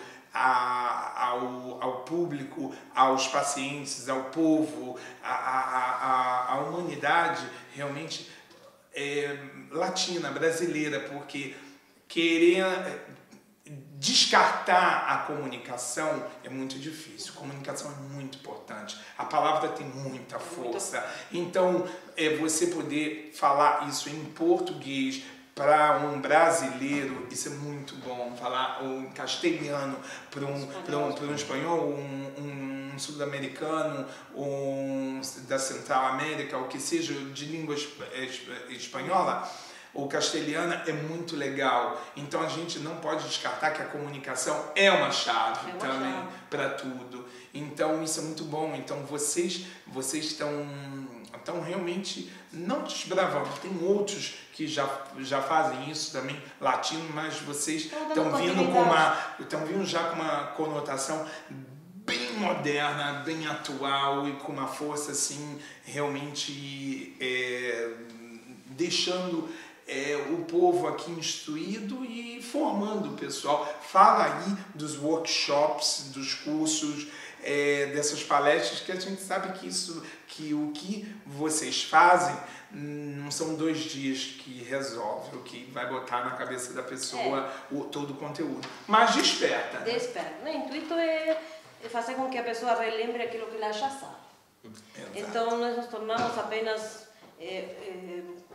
ao público, aos pacientes, ao povo, à humanidade realmente latina, brasileira, porque querer descartar a comunicação é muito difícil. Comunicação é muito importante. A palavra tem muita força. Então, você poder falar isso em português para um brasileiro, isso é muito bom. Falar em castelhano para um espanhol, um sul-americano, da Central América, ou que seja de língua espanhola, ou castelhana, é muito legal. Então a gente não pode descartar que a comunicação é uma chave também para tudo. Então isso é muito bom. Então vocês estão realmente não desbravando. Tem outros que já fazem isso também, latino, mas vocês estão vindo já com uma conotação bem moderna, bem atual e com uma força assim realmente deixando o povo aqui instruído e formando o pessoal. Fala aí dos workshops, dos cursos, dessas palestras, que a gente sabe que o que vocês fazem não são 2 dias que resolve, o que vai botar na cabeça da pessoa todo o conteúdo. Mas desperta. Né? Desperta. O intuito é fazer com que a pessoa relembre aquilo que ela já sabe. Exato. Então nós nos tornamos apenas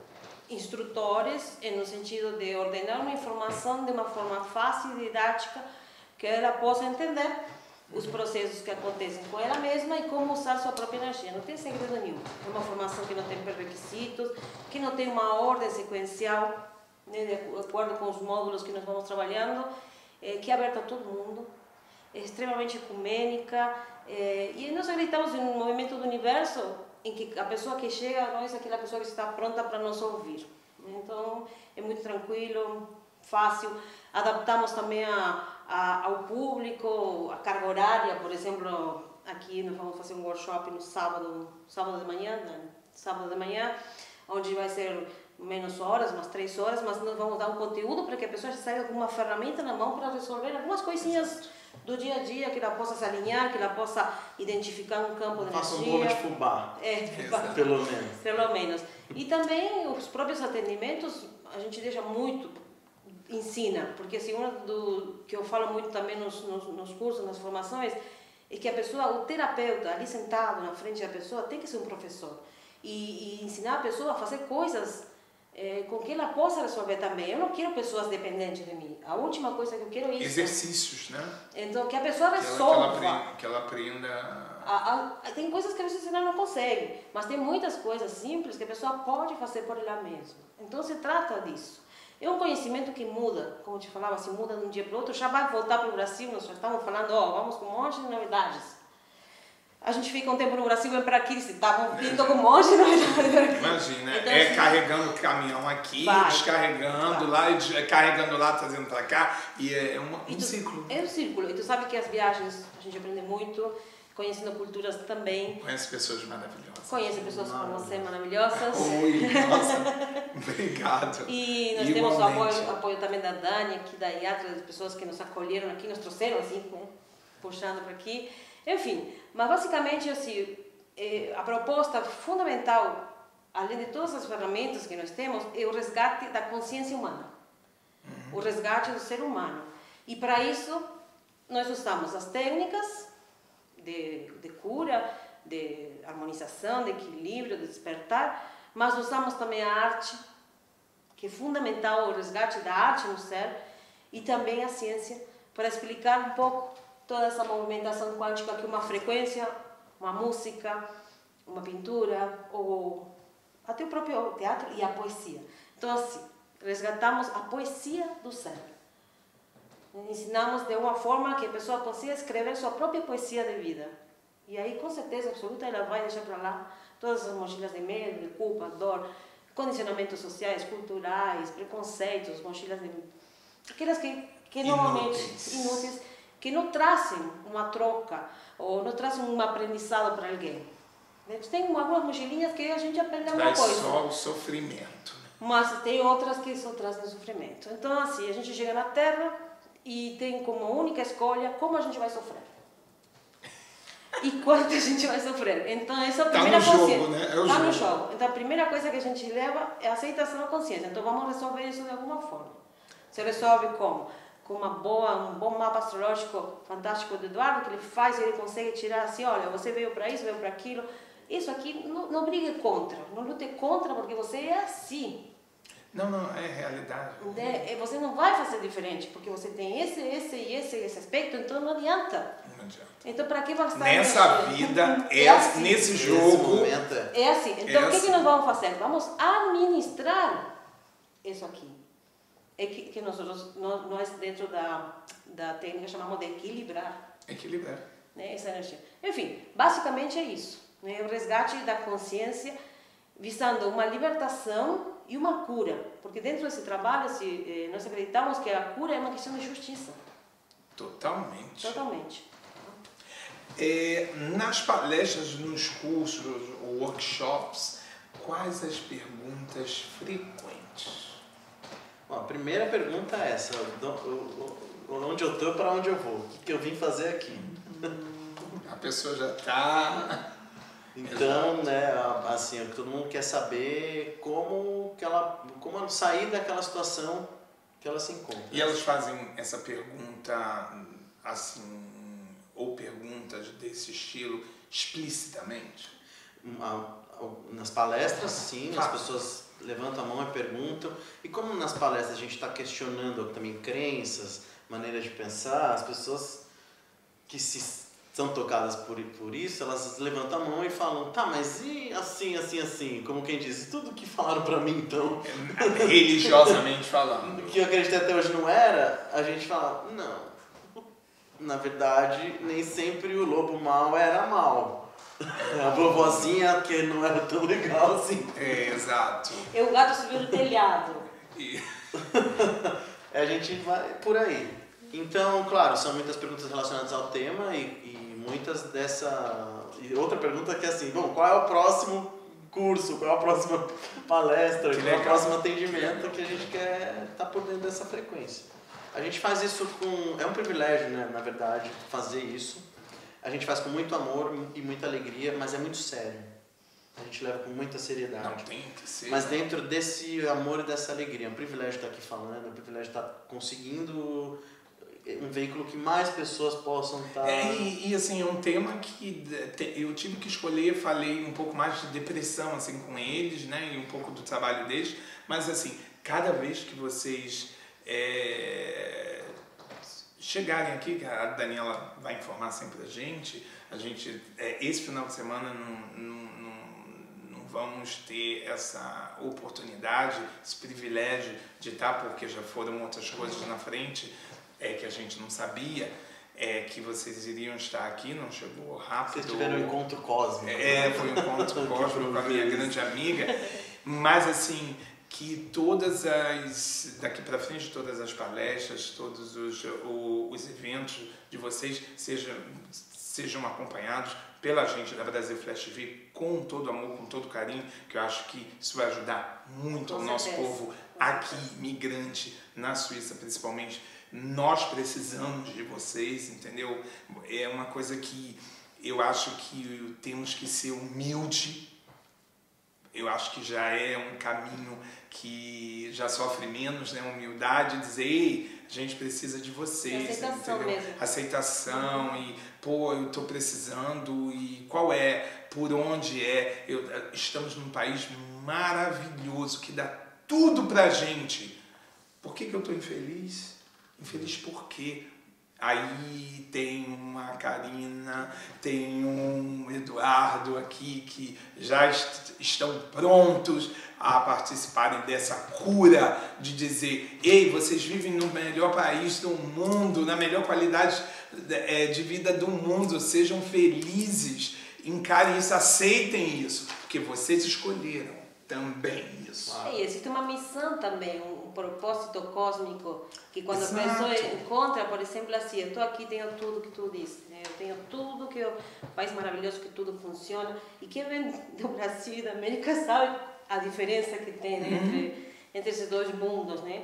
instrutores, no sentido de ordenar uma informação de uma forma fácil e didática, que ela possa entender os processos que acontecem com ela mesma e como usar sua própria energia. Não tem segredo nenhum. É uma formação que não tem pré-requisitos, que não tem uma ordem sequencial, né, de acordo com os módulos que nós vamos trabalhando, que é aberta a todo mundo, é extremamente ecumênica, e nós acreditamos em um movimento do universo em que a pessoa que chega a nós é aquela pessoa que está pronta para nos ouvir. Então, é muito tranquilo, fácil. Adaptamos também ao público, a carga horária. Por exemplo, aqui nós vamos fazer um workshop no sábado de manhã, onde vai ser menos horas, umas 3 horas, mas nós vamos dar um conteúdo para que a pessoa saia com uma ferramenta na mão para resolver algumas coisinhas do dia a dia, que ela possa se alinhar, que ela possa identificar um campo de energia. Faça um bolo de fubá, pelo menos. Pelo menos. E também os próprios atendimentos, a gente deixa muito, ensina, porque assim, do que eu falo muito também nos cursos, nas formações, é que a pessoa, o terapeuta ali sentado na frente da pessoa, tem que ser um professor. E ensinar a pessoa a fazer coisas com que ela possa resolver também. Eu não quero pessoas dependentes de mim. A última coisa que eu quero é isso. Exercícios, né? Então, que a pessoa resolva. Que ela aprenda... Tem coisas que às vezes ela não consegue, mas tem muitas coisas simples que a pessoa pode fazer por ela mesma. Então, se trata disso. É um conhecimento que muda, como eu te falava, se muda de um dia para o outro, já vai voltar para o Brasil, nós já estamos falando, vamos com um monte de novidades. A gente fica um tempo no Brasil, vem para aqui, estavam vindo com um monte de novidades. Imagina, então, carregando o caminhão aqui, descarregando lá, carregando lá, trazendo para cá, e é um ciclo. É um círculo, e tu sabe que as viagens, a gente aprende muito, conhecendo culturas também. Conhece pessoas maravilhosas. Conhece pessoas como você, maravilhosas. Oi, nossa, obrigado. E nós temos o apoio também da Dani, aqui da IATRA, das pessoas que nos acolheram aqui, nos trouxeram assim, né, puxando para aqui. Enfim, mas basicamente assim, a proposta fundamental, além de todas as ferramentas que nós temos, é o resgate da consciência humana. O resgate do ser humano. E para isso, nós usamos as técnicas de cura, de harmonização, de equilíbrio, de despertar, mas usamos também a arte, que é fundamental, o resgate da arte no ser, e também a ciência, para explicar um pouco toda essa movimentação quântica que uma frequência, uma música, uma pintura, ou até o próprio teatro e a poesia. Então, assim, resgatamos a poesia do ser. Ensinamos de uma forma que a pessoa consiga escrever sua própria poesia de vida. E aí, com certeza absoluta, ela vai deixar para lá todas as mochilas de medo, de culpa, dor, condicionamentos sociais, culturais, preconceitos, mochilas de... aquelas que normalmente inúteis, que não trazem uma troca ou não trazem um aprendizado para alguém. Tem algumas mochilinhas que a gente aprende alguma coisa. Traz só o sofrimento. Mas tem outras que só trazem sofrimento. Então, assim, a gente chega na Terra e tem como única escolha como a gente vai sofrer. E quanto a gente vai sofrer. Então, essa é a primeira consciência. Jogo, né? Está no jogo. Então, a primeira coisa que a gente leva é a aceitação da consciência. Então, vamos resolver isso de alguma forma. Se resolve como? Com um bom mapa astrológico fantástico do Eduardo, que ele faz e ele consegue tirar assim, olha, você veio para isso, veio para aquilo. Isso aqui, não brigue contra, não lute contra, porque você é assim. Não, é realidade. Você não vai fazer diferente, porque você tem esse aspecto, então não adianta. Não adianta. Então, para que vai estar nessa vida, assim. nesse jogo... É assim. Então, o que nós vamos fazer? Vamos administrar isso aqui. É que nós dentro da técnica chamamos de equilibrar. Equilibrar. Né, essa energia. Enfim, basicamente é isso. Né, o resgate da consciência visando uma libertação e uma cura. Porque dentro desse trabalho, nós acreditamos que a cura é uma questão de justiça. Totalmente. Totalmente. Nas palestras, nos cursos, workshops, quais as perguntas frequentes? Bom, a primeira pergunta é essa, onde eu estou, para onde eu vou? O que eu vim fazer aqui? A pessoa já está... Então, né, assim, todo mundo quer saber como sair daquela situação que ela se encontra. E elas fazem essa pergunta, assim, ou perguntas desse estilo explicitamente? Nas palestras, sim, as pessoas levantam a mão e perguntam. E como nas palestras a gente está questionando também crenças, maneiras de pensar, as pessoas que são tocadas por isso, elas levantam a mão e falam, tá, mas e assim, assim, assim? Como quem diz, tudo que falaram pra mim então... Religiosamente falando. que eu acreditei até hoje não era, a gente fala, não. Na verdade, nem sempre o lobo mau era mau. A vovozinha que não era tão legal assim. Exato. E o gato subiu no telhado. A gente vai por aí. Então, claro, são muitas perguntas relacionadas ao tema e muitas dessa... E outra pergunta que é assim, bom, qual é o próximo curso, qual é a próxima palestra, qual é o próximo atendimento que a gente quer estar por dentro dessa frequência. A gente faz isso com... É um privilégio, né, na verdade, fazer isso. A gente faz com muito amor e muita alegria, mas é muito sério. A gente leva com muita seriedade. Não tem que ser. Mas dentro desse amor e dessa alegria, é um privilégio estar aqui falando, é um privilégio estar conseguindo um veículo que mais pessoas possam estar... E assim, é um tema que eu tive que escolher, falei um pouco mais de depressão assim, com eles, né, e um pouco do trabalho deles, mas assim, cada vez que vocês chegarem aqui, que a Daniela vai informar sempre a gente esse final de semana não vamos ter essa oportunidade, esse privilégio de estar, porque já foram outras coisas na frente, que a gente não sabia, que vocês iriam estar aqui, não chegou rápido. Vocês tiveram um encontro cósmico. Foi um encontro cósmico com a minha grande amiga, mas assim, que daqui para frente, todas as palestras, todos os eventos de vocês sejam acompanhados pela gente da Brasil Flash TV com todo amor, com todo carinho, que eu acho que isso vai ajudar muito o nosso povo aqui, migrante, na Suíça principalmente. Nós precisamos de vocês, entendeu? É uma coisa que eu acho que temos que ser humilde. Eu acho que já é um caminho que já sofre menos, né? Humildade, dizer, ei, a gente precisa de vocês. Aceitação mesmo. Aceitação e, pô, eu tô precisando e qual é, por onde é. Estamos num país maravilhoso que dá tudo pra gente. Por que eu tô infeliz? Infeliz por quê? Aí tem uma Karina, tem um Eduardo aqui que já estão prontos a participarem dessa cura de dizer, ei, vocês vivem no melhor país do mundo, na melhor qualidade de vida do mundo, sejam felizes, encarem isso, aceitem isso, porque vocês escolheram também isso. E existe uma missão também, um propósito cósmico, que quando Exato. a pessoa encontra, por exemplo, assim, eu estou aqui, tenho tudo que tu disse, né? Eu tenho tudo que o país maravilhoso, que tudo funciona, e quem vem do Brasil e da América sabe a diferença que tem, né? entre esses dois mundos, né?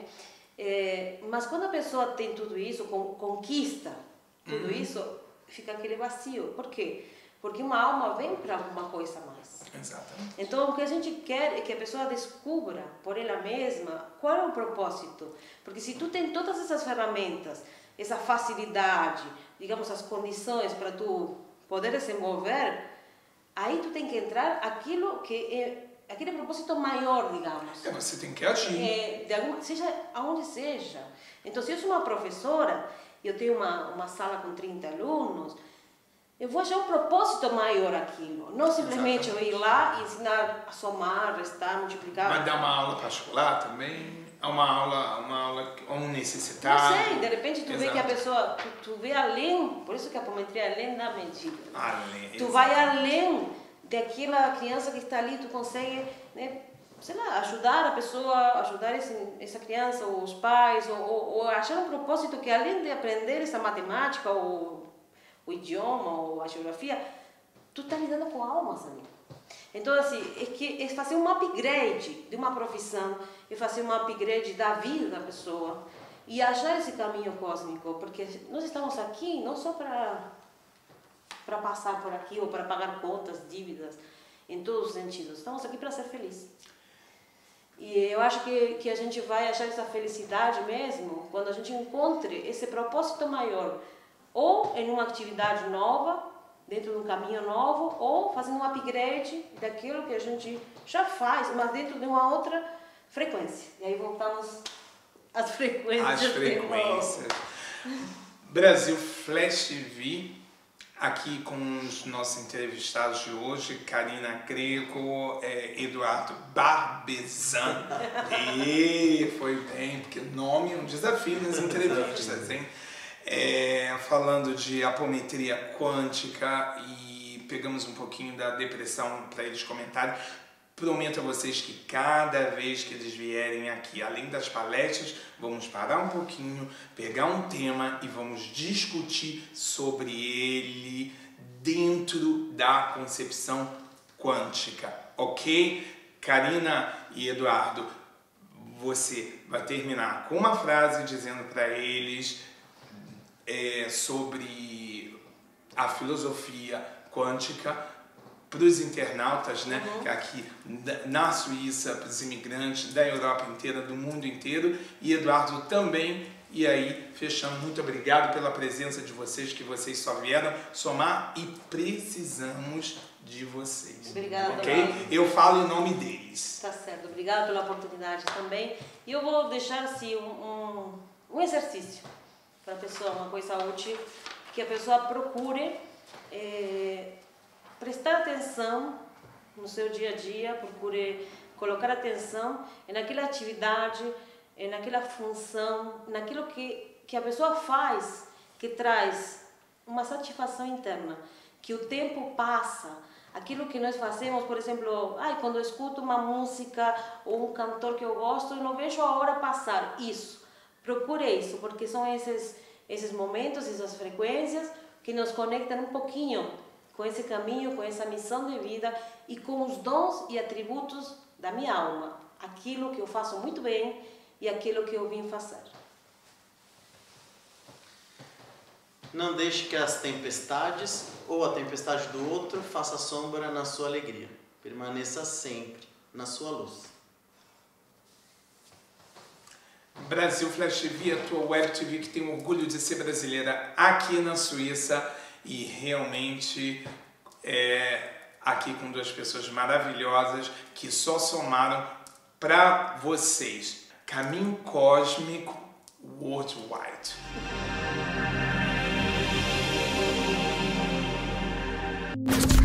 Mas quando a pessoa tem tudo isso, conquista tudo isso, fica aquele vazio. Por quê? Porque uma alma vem para alguma coisa a mais. Exatamente. Então, o que a gente quer é que a pessoa descubra por ela mesma qual é o propósito. Porque se tu tem todas essas ferramentas, essa facilidade, digamos, as condições para tu poder desenvolver, aí tu tem que entrar aquilo que é aquele propósito maior, digamos. Você tem que agir. Seja aonde seja. Então, se eu sou uma professora e eu tenho uma sala com 30 alunos, eu vou achar um propósito maior aquilo. Não simplesmente eu ir lá e ensinar a somar, restar, multiplicar. Mas dar uma aula particular também? Uma aula a um necessitado? Não sei, de repente tu vê que a pessoa, tu vê além, por isso que a apometria é além da medida. Tu vai além daquela criança que está ali, tu consegue, né, sei lá, ajudar a pessoa, ajudar essa criança, ou os pais, ou achar um propósito que além de aprender essa matemática, ou o idioma ou a geografia, tu está lidando com almas ali. Então, assim, é fazer um upgrade de uma profissão, é fazer um upgrade da vida da pessoa e achar esse caminho cósmico, porque nós estamos aqui não só para passar por aqui ou para pagar contas, dívidas, em todos os sentidos. Estamos aqui para ser felizes. E eu acho que a gente vai achar essa felicidade mesmo quando a gente encontre esse propósito maior, ou em uma atividade nova, dentro de um caminho novo ou fazendo um upgrade daquilo que a gente já faz, mas dentro de uma outra frequência. E aí voltamos às frequências. As frequências. Brasil Flash TV, aqui com os nossos entrevistados de hoje, Karina Greco, Eduardo Barbezan. E foi bem, porque nome é um desafio nas entrevistas, hein? Falando de apometria quântica e pegamos um pouquinho da depressão para eles comentarem. Prometo a vocês que cada vez que eles vierem aqui, além das palestras, vamos parar um pouquinho, pegar um tema e vamos discutir sobre ele dentro da concepção quântica, ok? Karina e Eduardo, você vai terminar com uma frase dizendo para eles sobre a filosofia quântica para os internautas, né? Aqui na Suíça, para os imigrantes da Europa inteira, do mundo inteiro, e Eduardo também. E aí, fechando, muito obrigado pela presença de vocês, que vocês só vieram somar e precisamos de vocês. Obrigada. Ok? Eu falo em nome deles. Tá certo, obrigada pela oportunidade também. E eu vou deixar assim um exercício para a pessoa, uma coisa útil, que a pessoa procure prestar atenção no seu dia a dia, procure colocar atenção naquela atividade, naquela função, naquilo que a pessoa faz, que traz uma satisfação interna, que o tempo passa, aquilo que nós fazemos, por exemplo, quando eu escuto uma música ou um cantor que eu gosto, eu não vejo a hora passar. Isso, procure isso, porque são esses momentos, essas frequências que nos conectam um pouquinho com esse caminho, com essa missão de vida e com os dons e atributos da minha alma, aquilo que eu faço muito bem e aquilo que eu vim fazer. Não deixe que as tempestades ou a tempestade do outro faça sombra na sua alegria. Permaneça sempre na sua luz. Brasil Flash TV, a tua web TV que tem orgulho de ser brasileira aqui na Suíça e realmente aqui com duas pessoas maravilhosas que só somaram para vocês. Caminho Cósmico Worldwide.